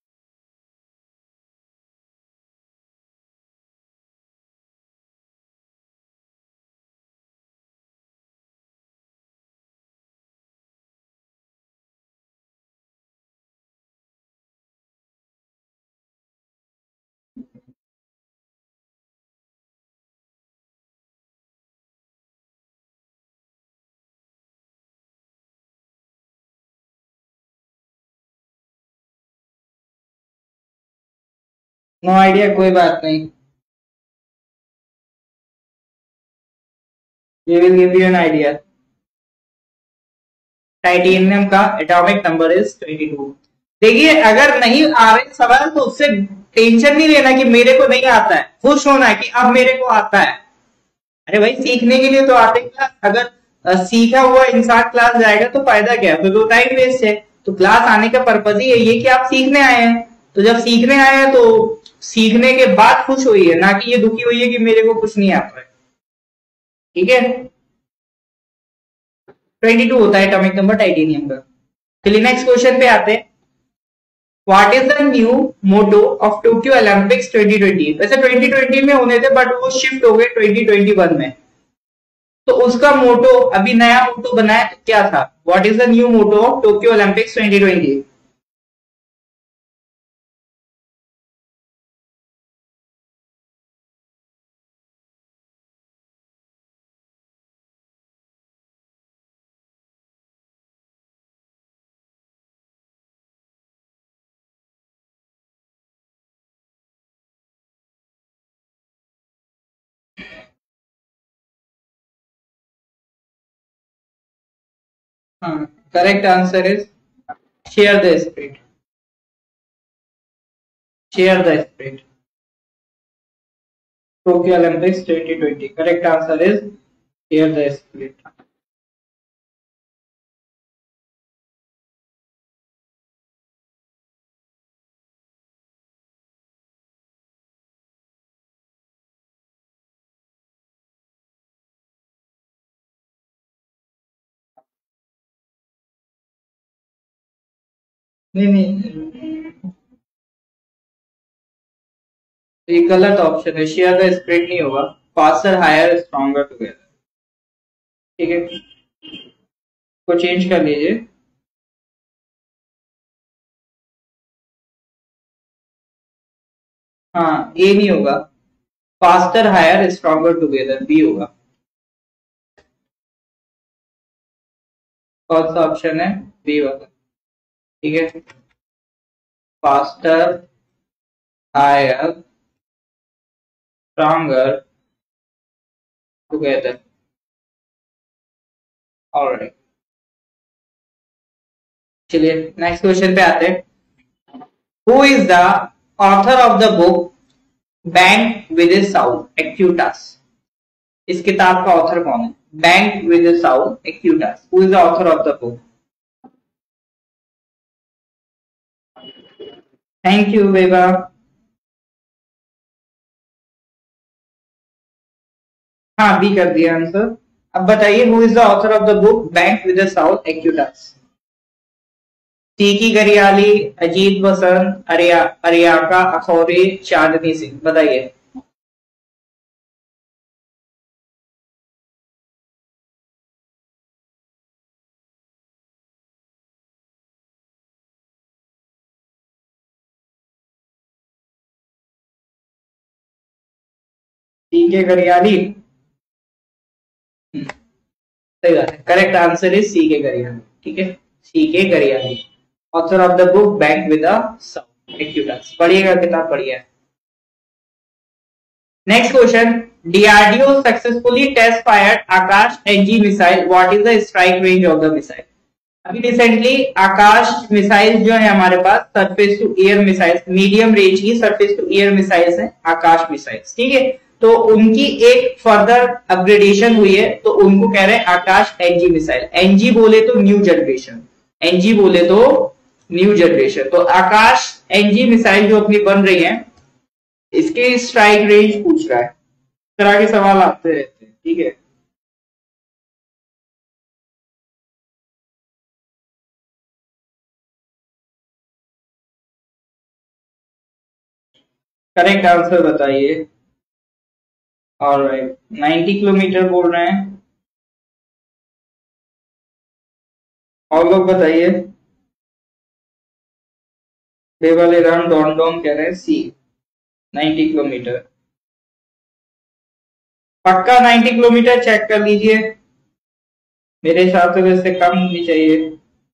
नो आइडिया, कोई बात नहीं। We will give you an idea. Titanium का एटॉमिक नंबर इज 22। देखिए, अगर नहीं आ रहे सवाल तो उससे टेंशन नहीं लेना कि मेरे को नहीं आता है, खुश होना है कि अब मेरे को आता है। अरे भाई, सीखने के लिए तो आते क्लास। अगर सीखा हुआ इंसान क्लास जाएगा तो फायदा क्या है, फिर तो टाइम वेस्ट है। तो क्लास आने का पर्पज ही यही है कि आप सीखने आए हैं। तो जब सीखने आए हैं तो सीखने के बाद खुश हुई है, ना कि ये दुखी हुई है कि मेरे को कुछ नहीं आता है। ठीक है, 22 होता है एटॉमिक नंबर टाइटेनियम का। चलिए नेक्स्ट क्वेश्चन पे आते हैं। What is the new motto of Tokyo Olympics 2020? वैसे 2020 में होने थे बट वो शिफ्ट हो गए 2021 में। तो उसका मोटो, अभी नया मोटो बनाया तो क्या था? What is the new motto of Tokyo Olympics 2020? हाँ, correct answer is share the spirit. Share the spirit, Tokyo Olympics 2020। Correct answer is share the spirit. नहीं नहीं, ये गलत ऑप्शन है, शेयर द स्पिरिट नहीं होगा। Faster, higher, stronger together. ठीक है, को चेंज कर लीजिए। हाँ, ए नहीं होगा, faster, higher, stronger together, B होगा। कौन सा ऑप्शन है? बी वाला, ठीक है। Faster, higher, stronger, together. Alright, चलिए नेक्स्ट क्वेश्चन पे आते हैं। Who is the author of the book bank with a sound Equitas? इस किताब का ऑथर कौन है? Bank with a sound Equitas, who is the author of the book? Thank you बेबा। हाँ, बी कर दिया आंसर। अब बताइए, who is the author of the book bank with a sound Equitas? T K Garyali, Ajit वसंत, अरियाका अखौरी, चांदनी सिंह, बताइए। T के गरियाली, सही बात है, correct answer is C K Gariyali, ठीक है, C K Garyali, author of the book bank with a sound Equitas. पढ़िएगा, किताब पढ़िए। Next question, DRDO successfully test fired Akash NG missile, what is the strike range of the missile? अभी recently Akash missile जो है हमारे पास, surface to air missile, medium range की surface to air missiles है आकाश मिसाइल्स, ठीक है। तो उनकी एक फर्दर अपग्रेडेशन हुई है, तो उनको कह रहे हैं आकाश एनजी मिसाइल। एनजी बोले तो न्यू जनरेशन, एनजी बोले तो न्यू जनरेशन। तो आकाश एनजी मिसाइल जो अपनी बन रही है, इसके स्ट्राइक रेंज पूछ रहा है। इस तरह के सवाल आते रहते हैं, ठीक है। करेक्ट आंसर बताइए। ऑलराइट, 90 किलोमीटर बोल रहे हैं। और लोग बताइए। बेवाले राम डॉन डॉन कह रहे हैं सी, 90 किलोमीटर। पक्का 90 किलोमीटर चेक कर लीजिए, मेरे हिसाब से वैसे कम होनी चाहिए।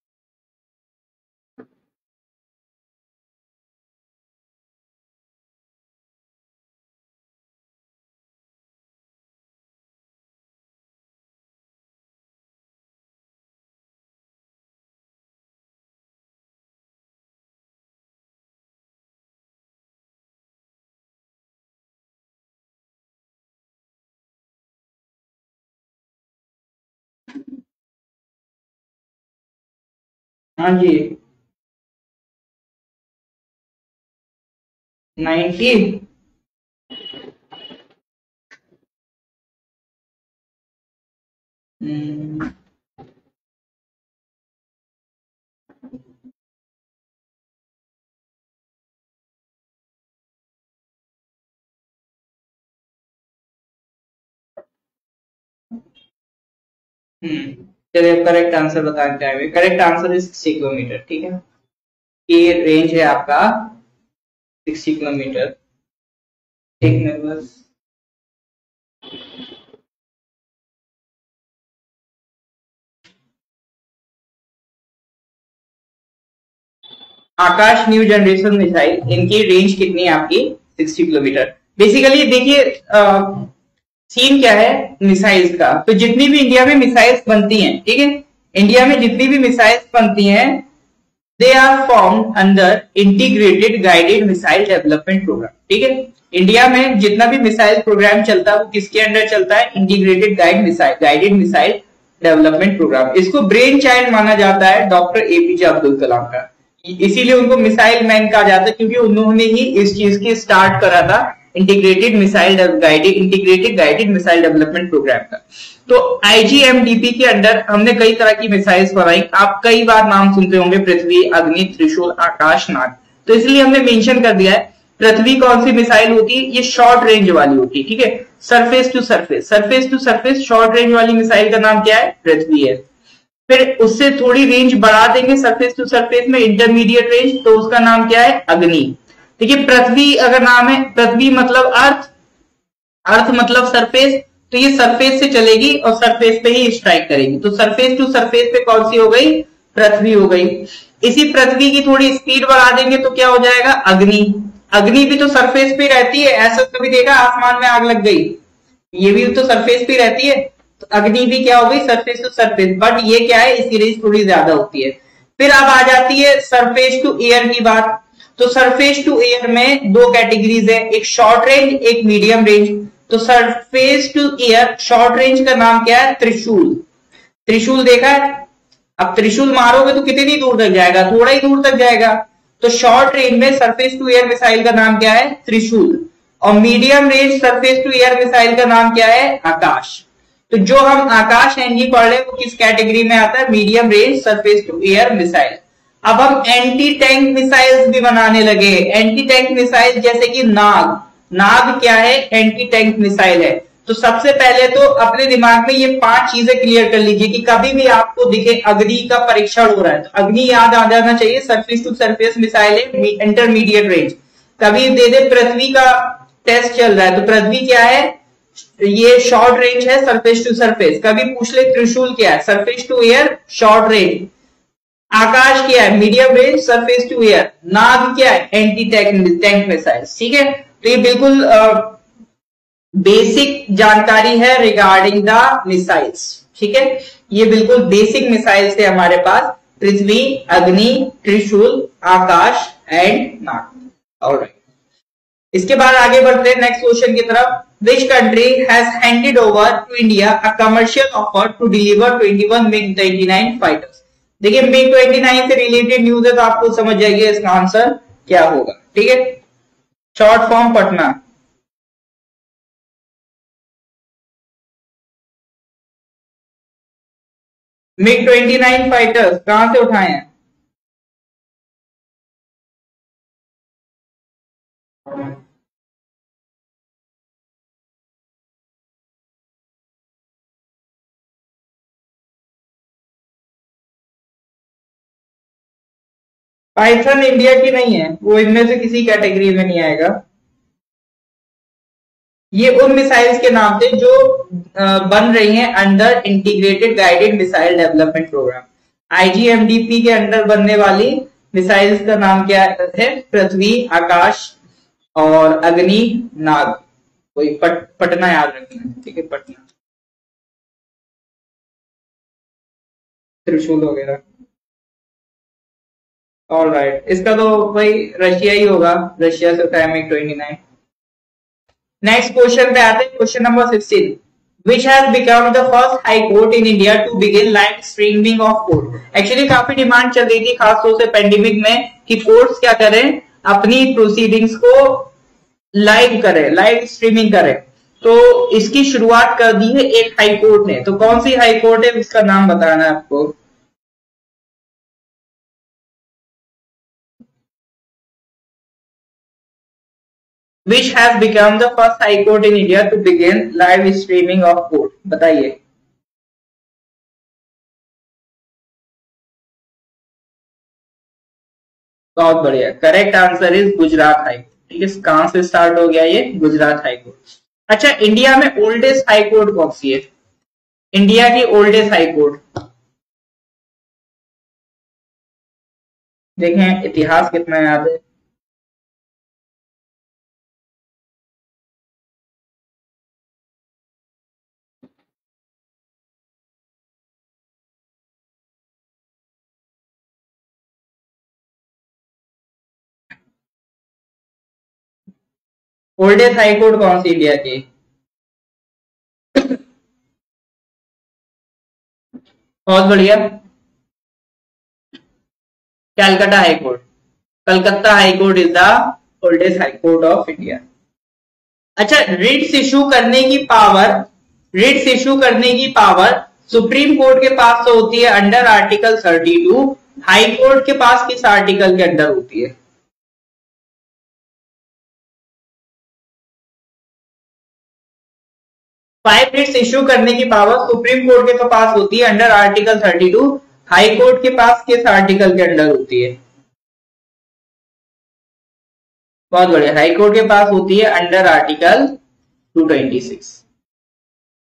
हाँ जी, 90। चलिए करेक्ट आंसर बताना चाहेंगे। करेक्ट आंसर इज 60 किलोमीटर, ठीक है। ये रेंज है आपका 60 किलोमीटर। एक मिनट बस। आकाश न्यू जनरेशन मिसाइल, इनकी रेंज कितनी है आपकी? 60 किलोमीटर। बेसिकली देखिए सीन क्या है मिसाइल्स का, तो जितनी भी इंडिया में मिसाइल्स बनती हैं, ठीक है, इंडिया में जितनी भी मिसाइल्स बनती हैं, they are formed under integrated guided missile development programme, ठीक है। इंडिया में जितना भी मिसाइल प्रोग्राम चलता है वो किसके अंडर चलता है? Integrated guided missile development programme. इसको ब्रेन चाइल्ड माना जाता है डॉक्टर एपीजे अब्दुल कलाम का, इसीलिए उनको मिसाइल मैन कहा जाता है, क्योंकि उन्होंने ही इस चीज की स्टार्ट करा था, integrated guided missile development programme का। तो आईजीएमडीपी के अंडर हमने कई तरह की मिसाइल्स बनाई। आप कई बार नाम सुनते होंगे, पृथ्वी, अग्नि, त्रिशूल, आकाश, नाग। तो इसलिए हमने मेंशन कर दिया है। पृथ्वी कौन सी मिसाइल होती है? ये शॉर्ट रेंज वाली होती है, ठीक है, surface to surface short range वाली मिसाइल का नाम क्या है? पृथ्वी है। फिर उससे थोड़ी रेंज बढ़ा देंगे सरफेस टू सरफेस में, इंटरमीडिएट रेंज, तो उसका नाम क्या है? अग्नि। देखिए पृथ्वी अगर नाम है, पृथ्वी मतलब अर्थ, अर्थ मतलब सरफेस, तो ये सरफेस से चलेगी और सरफेस पे ही स्ट्राइक करेगी। तो सरफेस टू सरफेस पे कौन सी हो गई, पृथ्वी हो गई। इसी पृथ्वी की थोड़ी स्पीड बढ़ा देंगे तो क्या हो जाएगा, अग्नि। अग्नि भी तो सरफेस पे रहती है, ऐसा कभी देखा आसमान में आग लग गई, ये भी तो सरफेस पे रहती है। तो अग्नि भी क्या हो गई, सरफेस टू सरफेस, बट ये क्या है, इसकी रेंज थोड़ी ज्यादा होती है। फिर अब आ जाती है सरफेस टू एयर की बात। तो सरफेस टू एयर में दो कैटेगरीज है, एक शॉर्ट रेंज, एक मीडियम रेंज। तो surface to air short range का नाम क्या है, त्रिशूल। त्रिशूल देखा है, अब त्रिशूल मारोगे तो कितनी दूर तक जाएगा, थोड़ा ही दूर तक जाएगा। तो शॉर्ट रेंज में सरफेस टू एयर मिसाइल का नाम क्या है, त्रिशूल। और medium range surface to air missile का नाम क्या है, आकाश। तो जो हम आकाश एनजी पढ़ रहे हैं वो किस कैटेगरी में आता है, medium range surface to air missile. अब हम एंटी टैंक मिसाइल्स भी बनाने लगे। एंटी टैंक मिसाइल जैसे कि नाग। नाग क्या है, एंटी टैंक मिसाइल है। तो सबसे पहले तो अपने दिमाग में ये 5 चीजें क्लियर कर लीजिए कि कभी भी आपको दिखे अग्नि का परीक्षण हो रहा है तो अग्नि याद आ जाना चाहिए, सरफेस टू सरफेस मिसाइल है, इंटरमीडिएट रेंज। कभी दे दे पृथ्वी का टेस्ट चल रहा है तो पृथ्वी क्या है, ये शॉर्ट रेंज है, सरफेस टू सरफेस। कभी पूछ ले त्रिशूल क्या है, surface to air, short range. Akash क्या है, medium range, surface to air. Nag क्या है, एंटी टैंक मिसाइल। ठीक है, तो ये बिल्कुल बेसिक जानकारी है रिगार्डिंग द मिसाइल्स। ठीक है, ये बिल्कुल बेसिक मिसाइल्स है हमारे पास, पृथ्वी, अग्नि, त्रिशूल, आकाश एंड नाग। ऑलराइट, इसके बाद आगे बढ़ते हैं नेक्स्ट क्वेश्चन की तरफ। Which country has handed over to India a commercial offer to deliver 21 MiG-29 fighters. देखिए MiG-29 से रिलेटेड न्यूज है तो आपको समझ जाएगी इसका आंसर क्या होगा। ठीक है, short form Patna. MiG-29 fighters कहां से उठाए हैं, पाइथन इंडिया की नहीं है, वो इनमें से किसी कैटेगरी में नहीं आएगा। ये उन मिसाइल्स के नाम थे जो बन रही हैं under integrated guided missile development program. IGMDP के अंडर बनने वाली मिसाइल्स का नाम क्या है, पृथ्वी, आकाश और अग्नि, नाग। कोई पटना याद रखना, ठीक है, पटना, त्रिशूल वगैरह। ऑल राइट, इसका तो भाई रशिया ही होगा, रशिया से था MiG-29। नेक्स्ट क्वेश्चन पे आते हैं, question number 16। Which has become the first high court in India to begin live streaming of court? Actually काफी डिमांड चल रही थी खासतौर से पेंडेमिक में कि कोर्ट्स क्या करें, अपनी प्रोसीडिंग्स को लाइव करें, लाइव स्ट्रीमिंग करें। तो इसकी शुरुआत कर दी है एक हाई कोर्ट ने। तो कौन सी हाई कोर्ट है, उसका नाम बताना है आपको। Which has become the first high court in India to begin live streaming of court? बताइए। बहुत बढ़िया, correct answer is Gujarat high court. ठीक है, कहां से स्टार्ट हो गया ये, गुजरात हाई कोर्ट। अच्छा, इंडिया में ओल्डेस्ट हाई कोर्ट कौन सी है, इंडिया की ओल्डेस्ट हाई कोर्ट। देखें इतिहास कितना याद है। ओल्डेस्ट हाई कोर्ट कौन सी इंडिया की, बहुत बढ़िया, Calcutta high court. Calcutta high court is the oldest high court of India. अच्छा, रिट्स इशू करने की पावर, रिट्स इशू करने की पावर सुप्रीम कोर्ट के पास तो होती है अंडर आर्टिकल 32, हाई कोर्ट के पास किस आर्टिकल के अंडर होती है। फाइव रिट्स इश्यू करने की पावर सुप्रीम कोर्ट के तो पास होती है अंडर आर्टिकल 32, हाई कोर्ट के पास किस आर्टिकल के अंडर होती है। बहुत बढ़िया, हाई कोर्ट के पास होती है under article 226।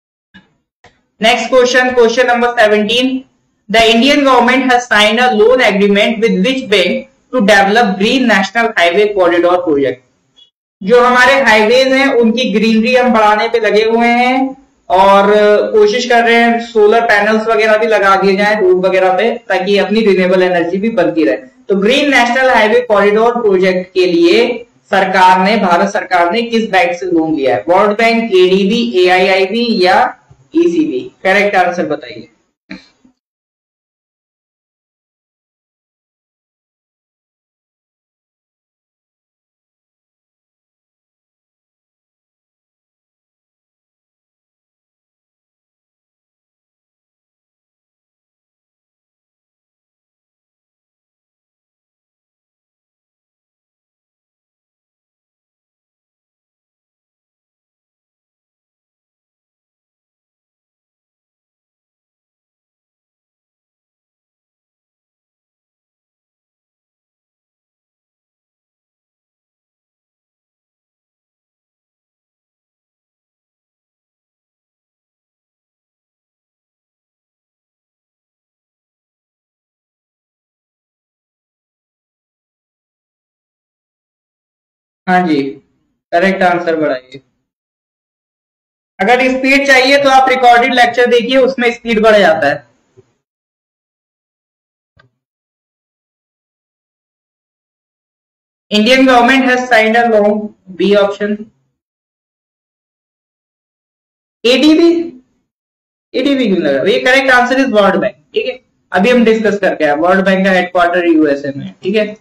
Next question number 17, the Indian government has signed a loan agreement with which bank to develop green national highway corridor project. जो हमारे हाईवेज हैं उनकी ग्रीनरी हम बढ़ाने पे लगे हुए हैं और कोशिश कर रहे हैं सोलर पैनल्स वगैरह भी लगा दिए जाएं रोड वगैरह पे, ताकि अपनी रिन्यूएबल एनर्जी भी बनती रहे। तो green national highway corridor project के लिए भारत सरकार ने किस बैंक से लोन लिया है? वर्ल्ड बैंक, एडीबी, एआईआईबी या ईसीबी? करेक्ट आंसर बताइए। हाँ जी, करेक्ट आंसर बढ़ाइए। अगर स्पीड चाहिए तो आप रिकॉर्डेड लेक्चर देखिए, उसमें स्पीड बढ़ जाता है। Indian government has signed a loan, B option. ADB, ADB क्यों लगा? ये correct answer is world bank. ठीक है, अभी हम डिस्कस करके आए, वर्ल्ड बैंक का हेडक्वार्टर यूएसए में। ठीक है,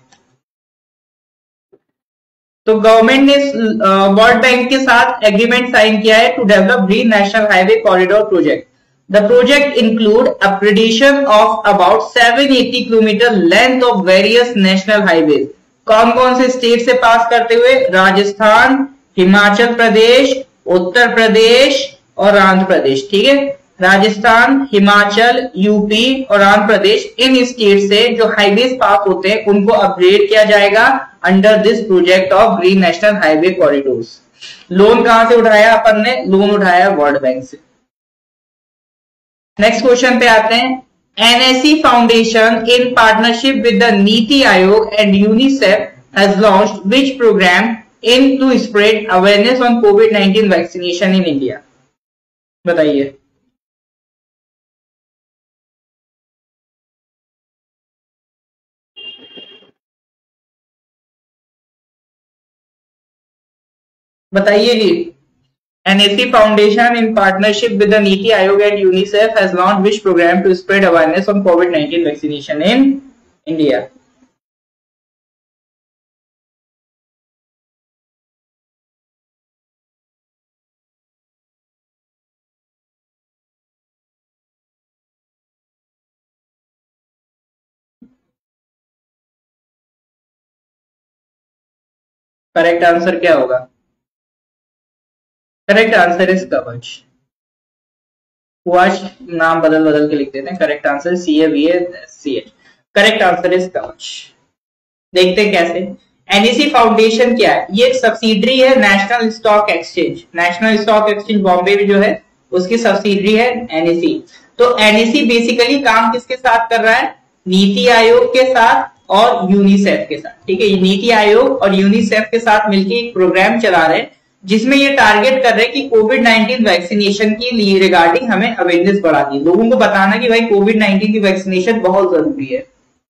तो गवर्नमेंट ने वर्ल्ड बैंक के साथ एग्रीमेंट साइन किया है to develop green national highway corridor project. The project include upgradation of about 780 kilometer length of various national highway. कौन कौन से स्टेट से पास करते हुए? राजस्थान, हिमाचल प्रदेश, उत्तर प्रदेश और आंध्र प्रदेश। ठीक है, राजस्थान, हिमाचल, यूपी और आंध्र प्रदेश, इन स्टेट से जो हाईवेज पास होते हैं उनको अपग्रेड किया जाएगा under this project of green national highway corridors. Loan कहां से उठाया अपन ने? लोन उठाया वर्ल्ड बैंक से। नेक्स्ट क्वेश्चन पे आते हैं। NSC foundation in partnership with the Niti Aayog and UNICEF has launched which program in to spread awareness on कोविड-19 वैक्सीनेशन इन इंडिया? बताइए। बताइए जी। NAC Foundation in partnership with the NITI Aayog and UNICEF has launched which program to spread awareness on COVID-19 vaccination in India? Correct answer क्या होगा? Correct answer is Kavach. वाच नाम बदल बदल के लिख देते हैं। Correct answer CAVACH। Correct answer is Kavach. देखते हैं कैसे। एनईसी फाउंडेशन क्या है? ये एक सब्सिडरी है national stock exchange. National stock exchange Bombay में जो है उसकी सब्सिडरी है एनईसी। तो एनईसी बेसिकली काम किसके साथ कर रहा है? नीति आयोग के साथ और यूनिसेफ के साथ। ठीक है, नीति आयोग और यूनिसेफ के साथ मिलकर एक प्रोग्राम चला रहे हैं जिसमें ये टारगेट कर रहे हैं कि कोविड-19 वैक्सीनेशन के लिए रिगार्डिंग हमें अवेयरनेस बढ़ानी है, लोगों को बताना कि भाई कोविड-19 की वैक्सीनेशन बहुत जरूरी है।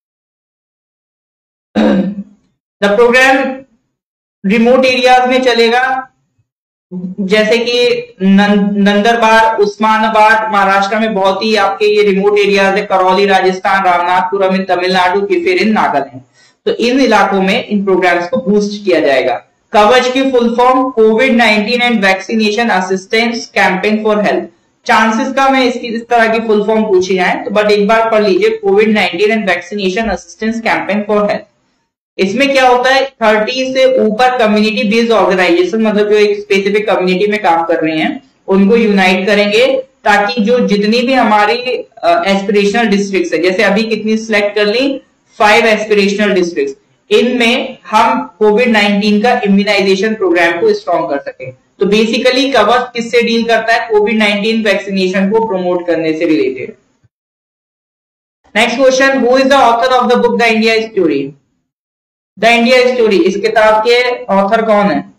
द प्रोग्राम रिमोट एरियाज में चलेगा, जैसे कि नंदरबार, उस्मानाबाद महाराष्ट्र में बहुत ही आपके ये रिमोट एरियाज है, करौली राजस्थान, रामनाथपुरम इन तमिलनाडु, किफिर इन नागालैंड। तो इन इलाकों में इन प्रोग्राम्स को बूस्ट किया जाएगा। कवच की फुल फॉर्म कोविड-19 and vaccination assistance campaign for health. Chances का मैं इसकी इस तरह की फुल फॉर्म पूछी जाए तो बट एक बार पढ़ लीजिए, कोविड-19 and vaccination assistance campaign for health. इसमें क्या होता है? 30 से ऊपर कम्युनिटी बेस्ड ऑर्गेनाइजेशन, मतलब जो एक स्पेसिफिक कम्युनिटी में काम कर रहे हैं उनको यूनाइट करेंगे, ताकि जो जितनी भी हमारी एस्पिरेशनल डिस्ट्रिक्ट्स है, जैसे अभी कितनी सिलेक्ट कर ली? 5 एस्पिरेशनल डिस्ट्रिक्ट्स, इनमें हम कोविड-19 का इम्यूनाइजेशन प्रोग्राम को स्ट्रॉन्ग कर सके। तो बेसिकली कवच किससे डील करता है? कोविड-19 वैक्सीनेशन को प्रमोट करने से related. Next question, who is the author of the book the India story? The India story, इस किताब के ऑथर कौन है?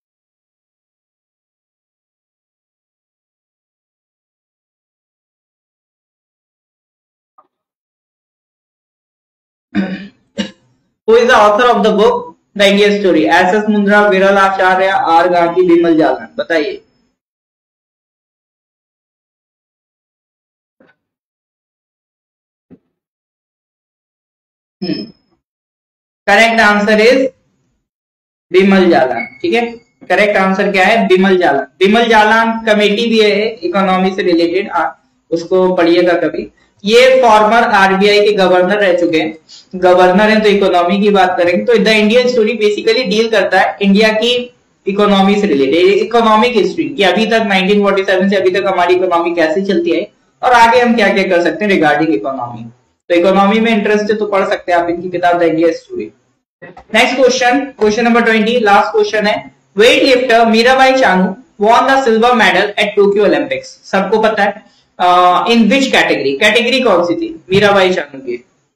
Who is the author of the book The India Story? S Mundra, Viral Acharya, R Gandhi, Bimal Jalan, बताइए। Correct answer is Bimal Jalan. ठीक है, correct answer क्या है? बिमल जालन। बिमल जालन कमेटी भी है इकोनॉमी से रिलेटेड, उसको पढ़िएगा कभी। ये फॉर्मर आरबीआई के गवर्नर रह चुके हैं। गवर्नर है तो इकोनॉमी की बात करेंगे तो the Indian story basically deal करता है इंडिया की इकोनॉमी से रिलेटेड, इकोनॉमिक हिस्ट्री कि अभी तक 1947 से अभी तक हमारी इकोनॉमी कैसे चलती है और आगे हम क्या क्या कर सकते हैं रिगार्डिंग इकोनॉमी। तो इकोनॉमी में इंटरेस्ट है तो पढ़ सकते हैं आप इनकी किताब the India story. Next question, question number 20, last question है। Weight lifter Mirabai Chanu won the silver medal at Tokyo Olympics. सबको पता है, इन विच कैटेगरी? कैटेगरी कौन सी थी मीराबाई चानू की?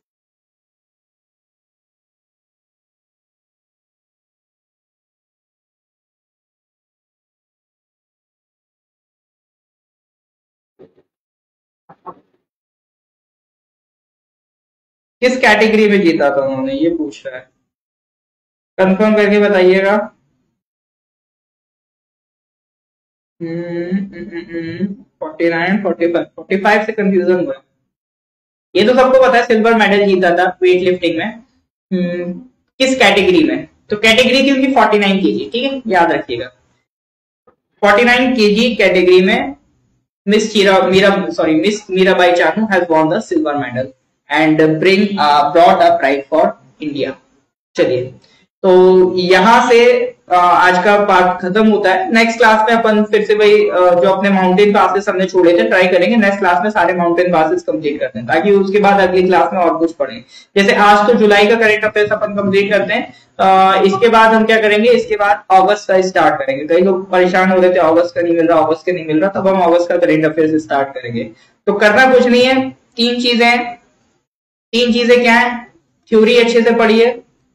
किस कैटेगरी में जीता था उन्होंने, ये पूछ रहा है, कंफर्म करके बताइएगा। 49, 45, 45 से कंफ्यूजन हुआ। ये तो सबको पता है सिल्वर मेडल जीता था वेट लिफ्टिंग में। किस कैटेगरी में? तो कैटेगरी थी उनकी 49 केजी। ठीक है, याद रखिएगा 49 केजी कैटेगरी में miss Mirabai Chanu has won the silver medal and brought a pride for India. चलिए, तो यहां से आज का पार्ट खत्म होता है। नेक्स्ट क्लास में अपन फिर से वही जो अपने माउंटेन पासेस हमने छोड़े थे ट्राई करेंगे। नेक्स्ट क्लास में सारे माउंटेन पासेस कंप्लीट करते हैं ताकि उसके बाद अगली क्लास में और कुछ पढ़ें। जैसे आज तो जुलाई का करंट अफेयर्स अपन कंप्लीट करते हैं, इसके बाद हम क्या करेंगे, इसके बाद अगस्त का स्टार्ट करेंगे। कई लोग परेशान हो रहे थे अगस्त का नहीं मिल रहा, अगस्त का नहीं मिल रहा, तब हम अगस्त का करंट अफेयर्स स्टार्ट करेंगे। तो करना कुछ नहीं है, तीन चीजें क्या है? थ्योरी अच्छे से पढ़िए,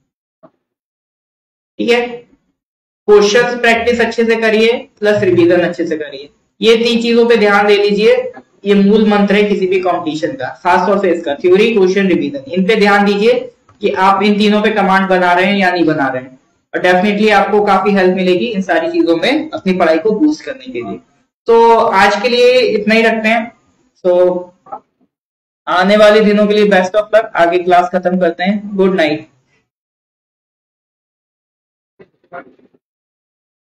ठीक है, क्वेश्चंस प्रैक्टिस अच्छे से करिए, प्लस रिवीजन अच्छे से करिए। ये तीन चीजों पे ध्यान दे लीजिए, ये मूल मंत्र है किसी भी कंपटीशन का, खासतौर से इसका थ्योरी, क्वेश्चन, रिवीजन। इन पे ध्यान दीजिए कि आप इन तीनों पे कमांड बना रहे हैं या नहीं बना रहे हैं, और डेफिनेटली आपको काफी हेल्प मिलेगी इन सारी चीजों में अपनी पढ़ाई को बूस्ट करने के लिए। तो आज के लिए इतना ही रखते हैं। तो आने वाले दिनों के लिए बेस्ट ऑफ लक, आगे क्लास खत्म करते हैं। Good night.